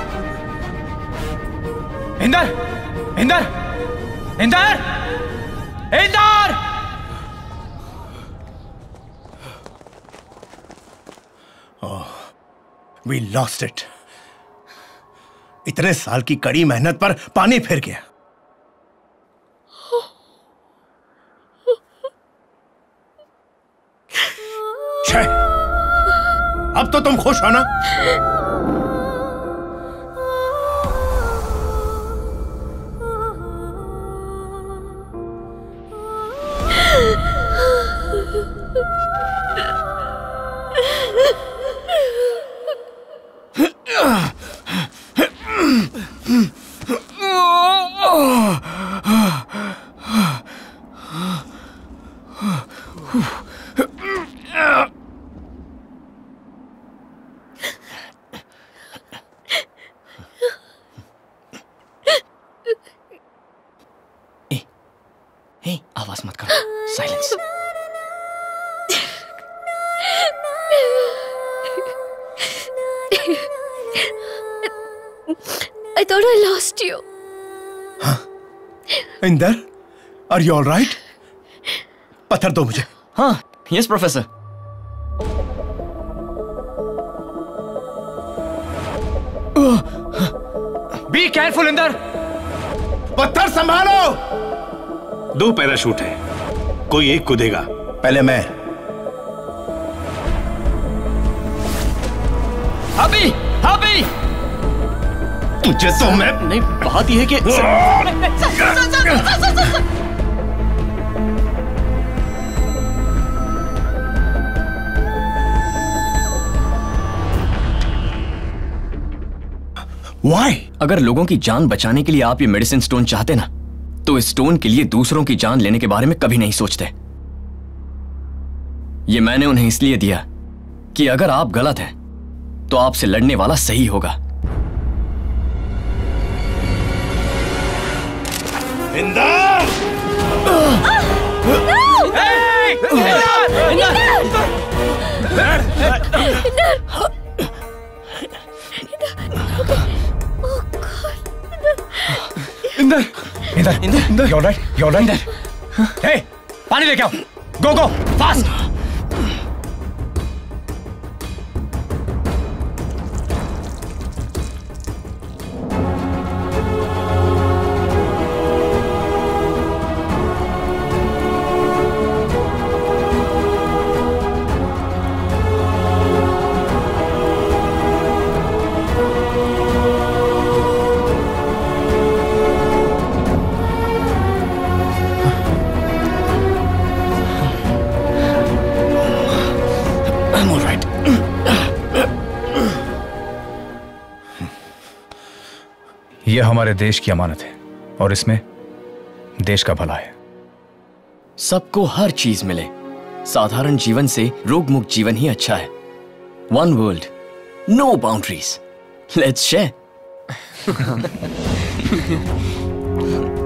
Inder! Inder! Inder! Inder! Oh, we lost it. इतने साल की कड़ी मेहनत पर पानी फिर गया। अब तो तुम खुश हो ना? ए, आवाज मत करो, silence. I thought I lost you. Inder, are you all right? पत्थर दो मुझे। हाँ, yes professor. Be careful Inder. पत्थर संभालो। 2 पैराशूट हैं, कोई एक कूदेगा। पहले मैं। अभी अभी तुझे तो मैं नहीं, बात यह है कि Why? अगर लोगों की जान बचाने के लिए आप ये मेडिसिन स्टोन चाहते ना, तो इस स्टोन के लिए दूसरों की जान लेने के बारे में कभी नहीं सोचते। ये मैंने उन्हें इसलिए दिया कि अगर आप गलत हैं तो आपसे लड़ने वाला सही होगा। Inder, you're right, you're right. Hey, पानी लेके आओ, go, fast. यह हमारे देश की अमानत है और इसमें देश का भला है। सबको हर चीज मिले, साधारण जीवन से रोग मुक्त जीवन ही अच्छा है। One world, no boundaries, let's share.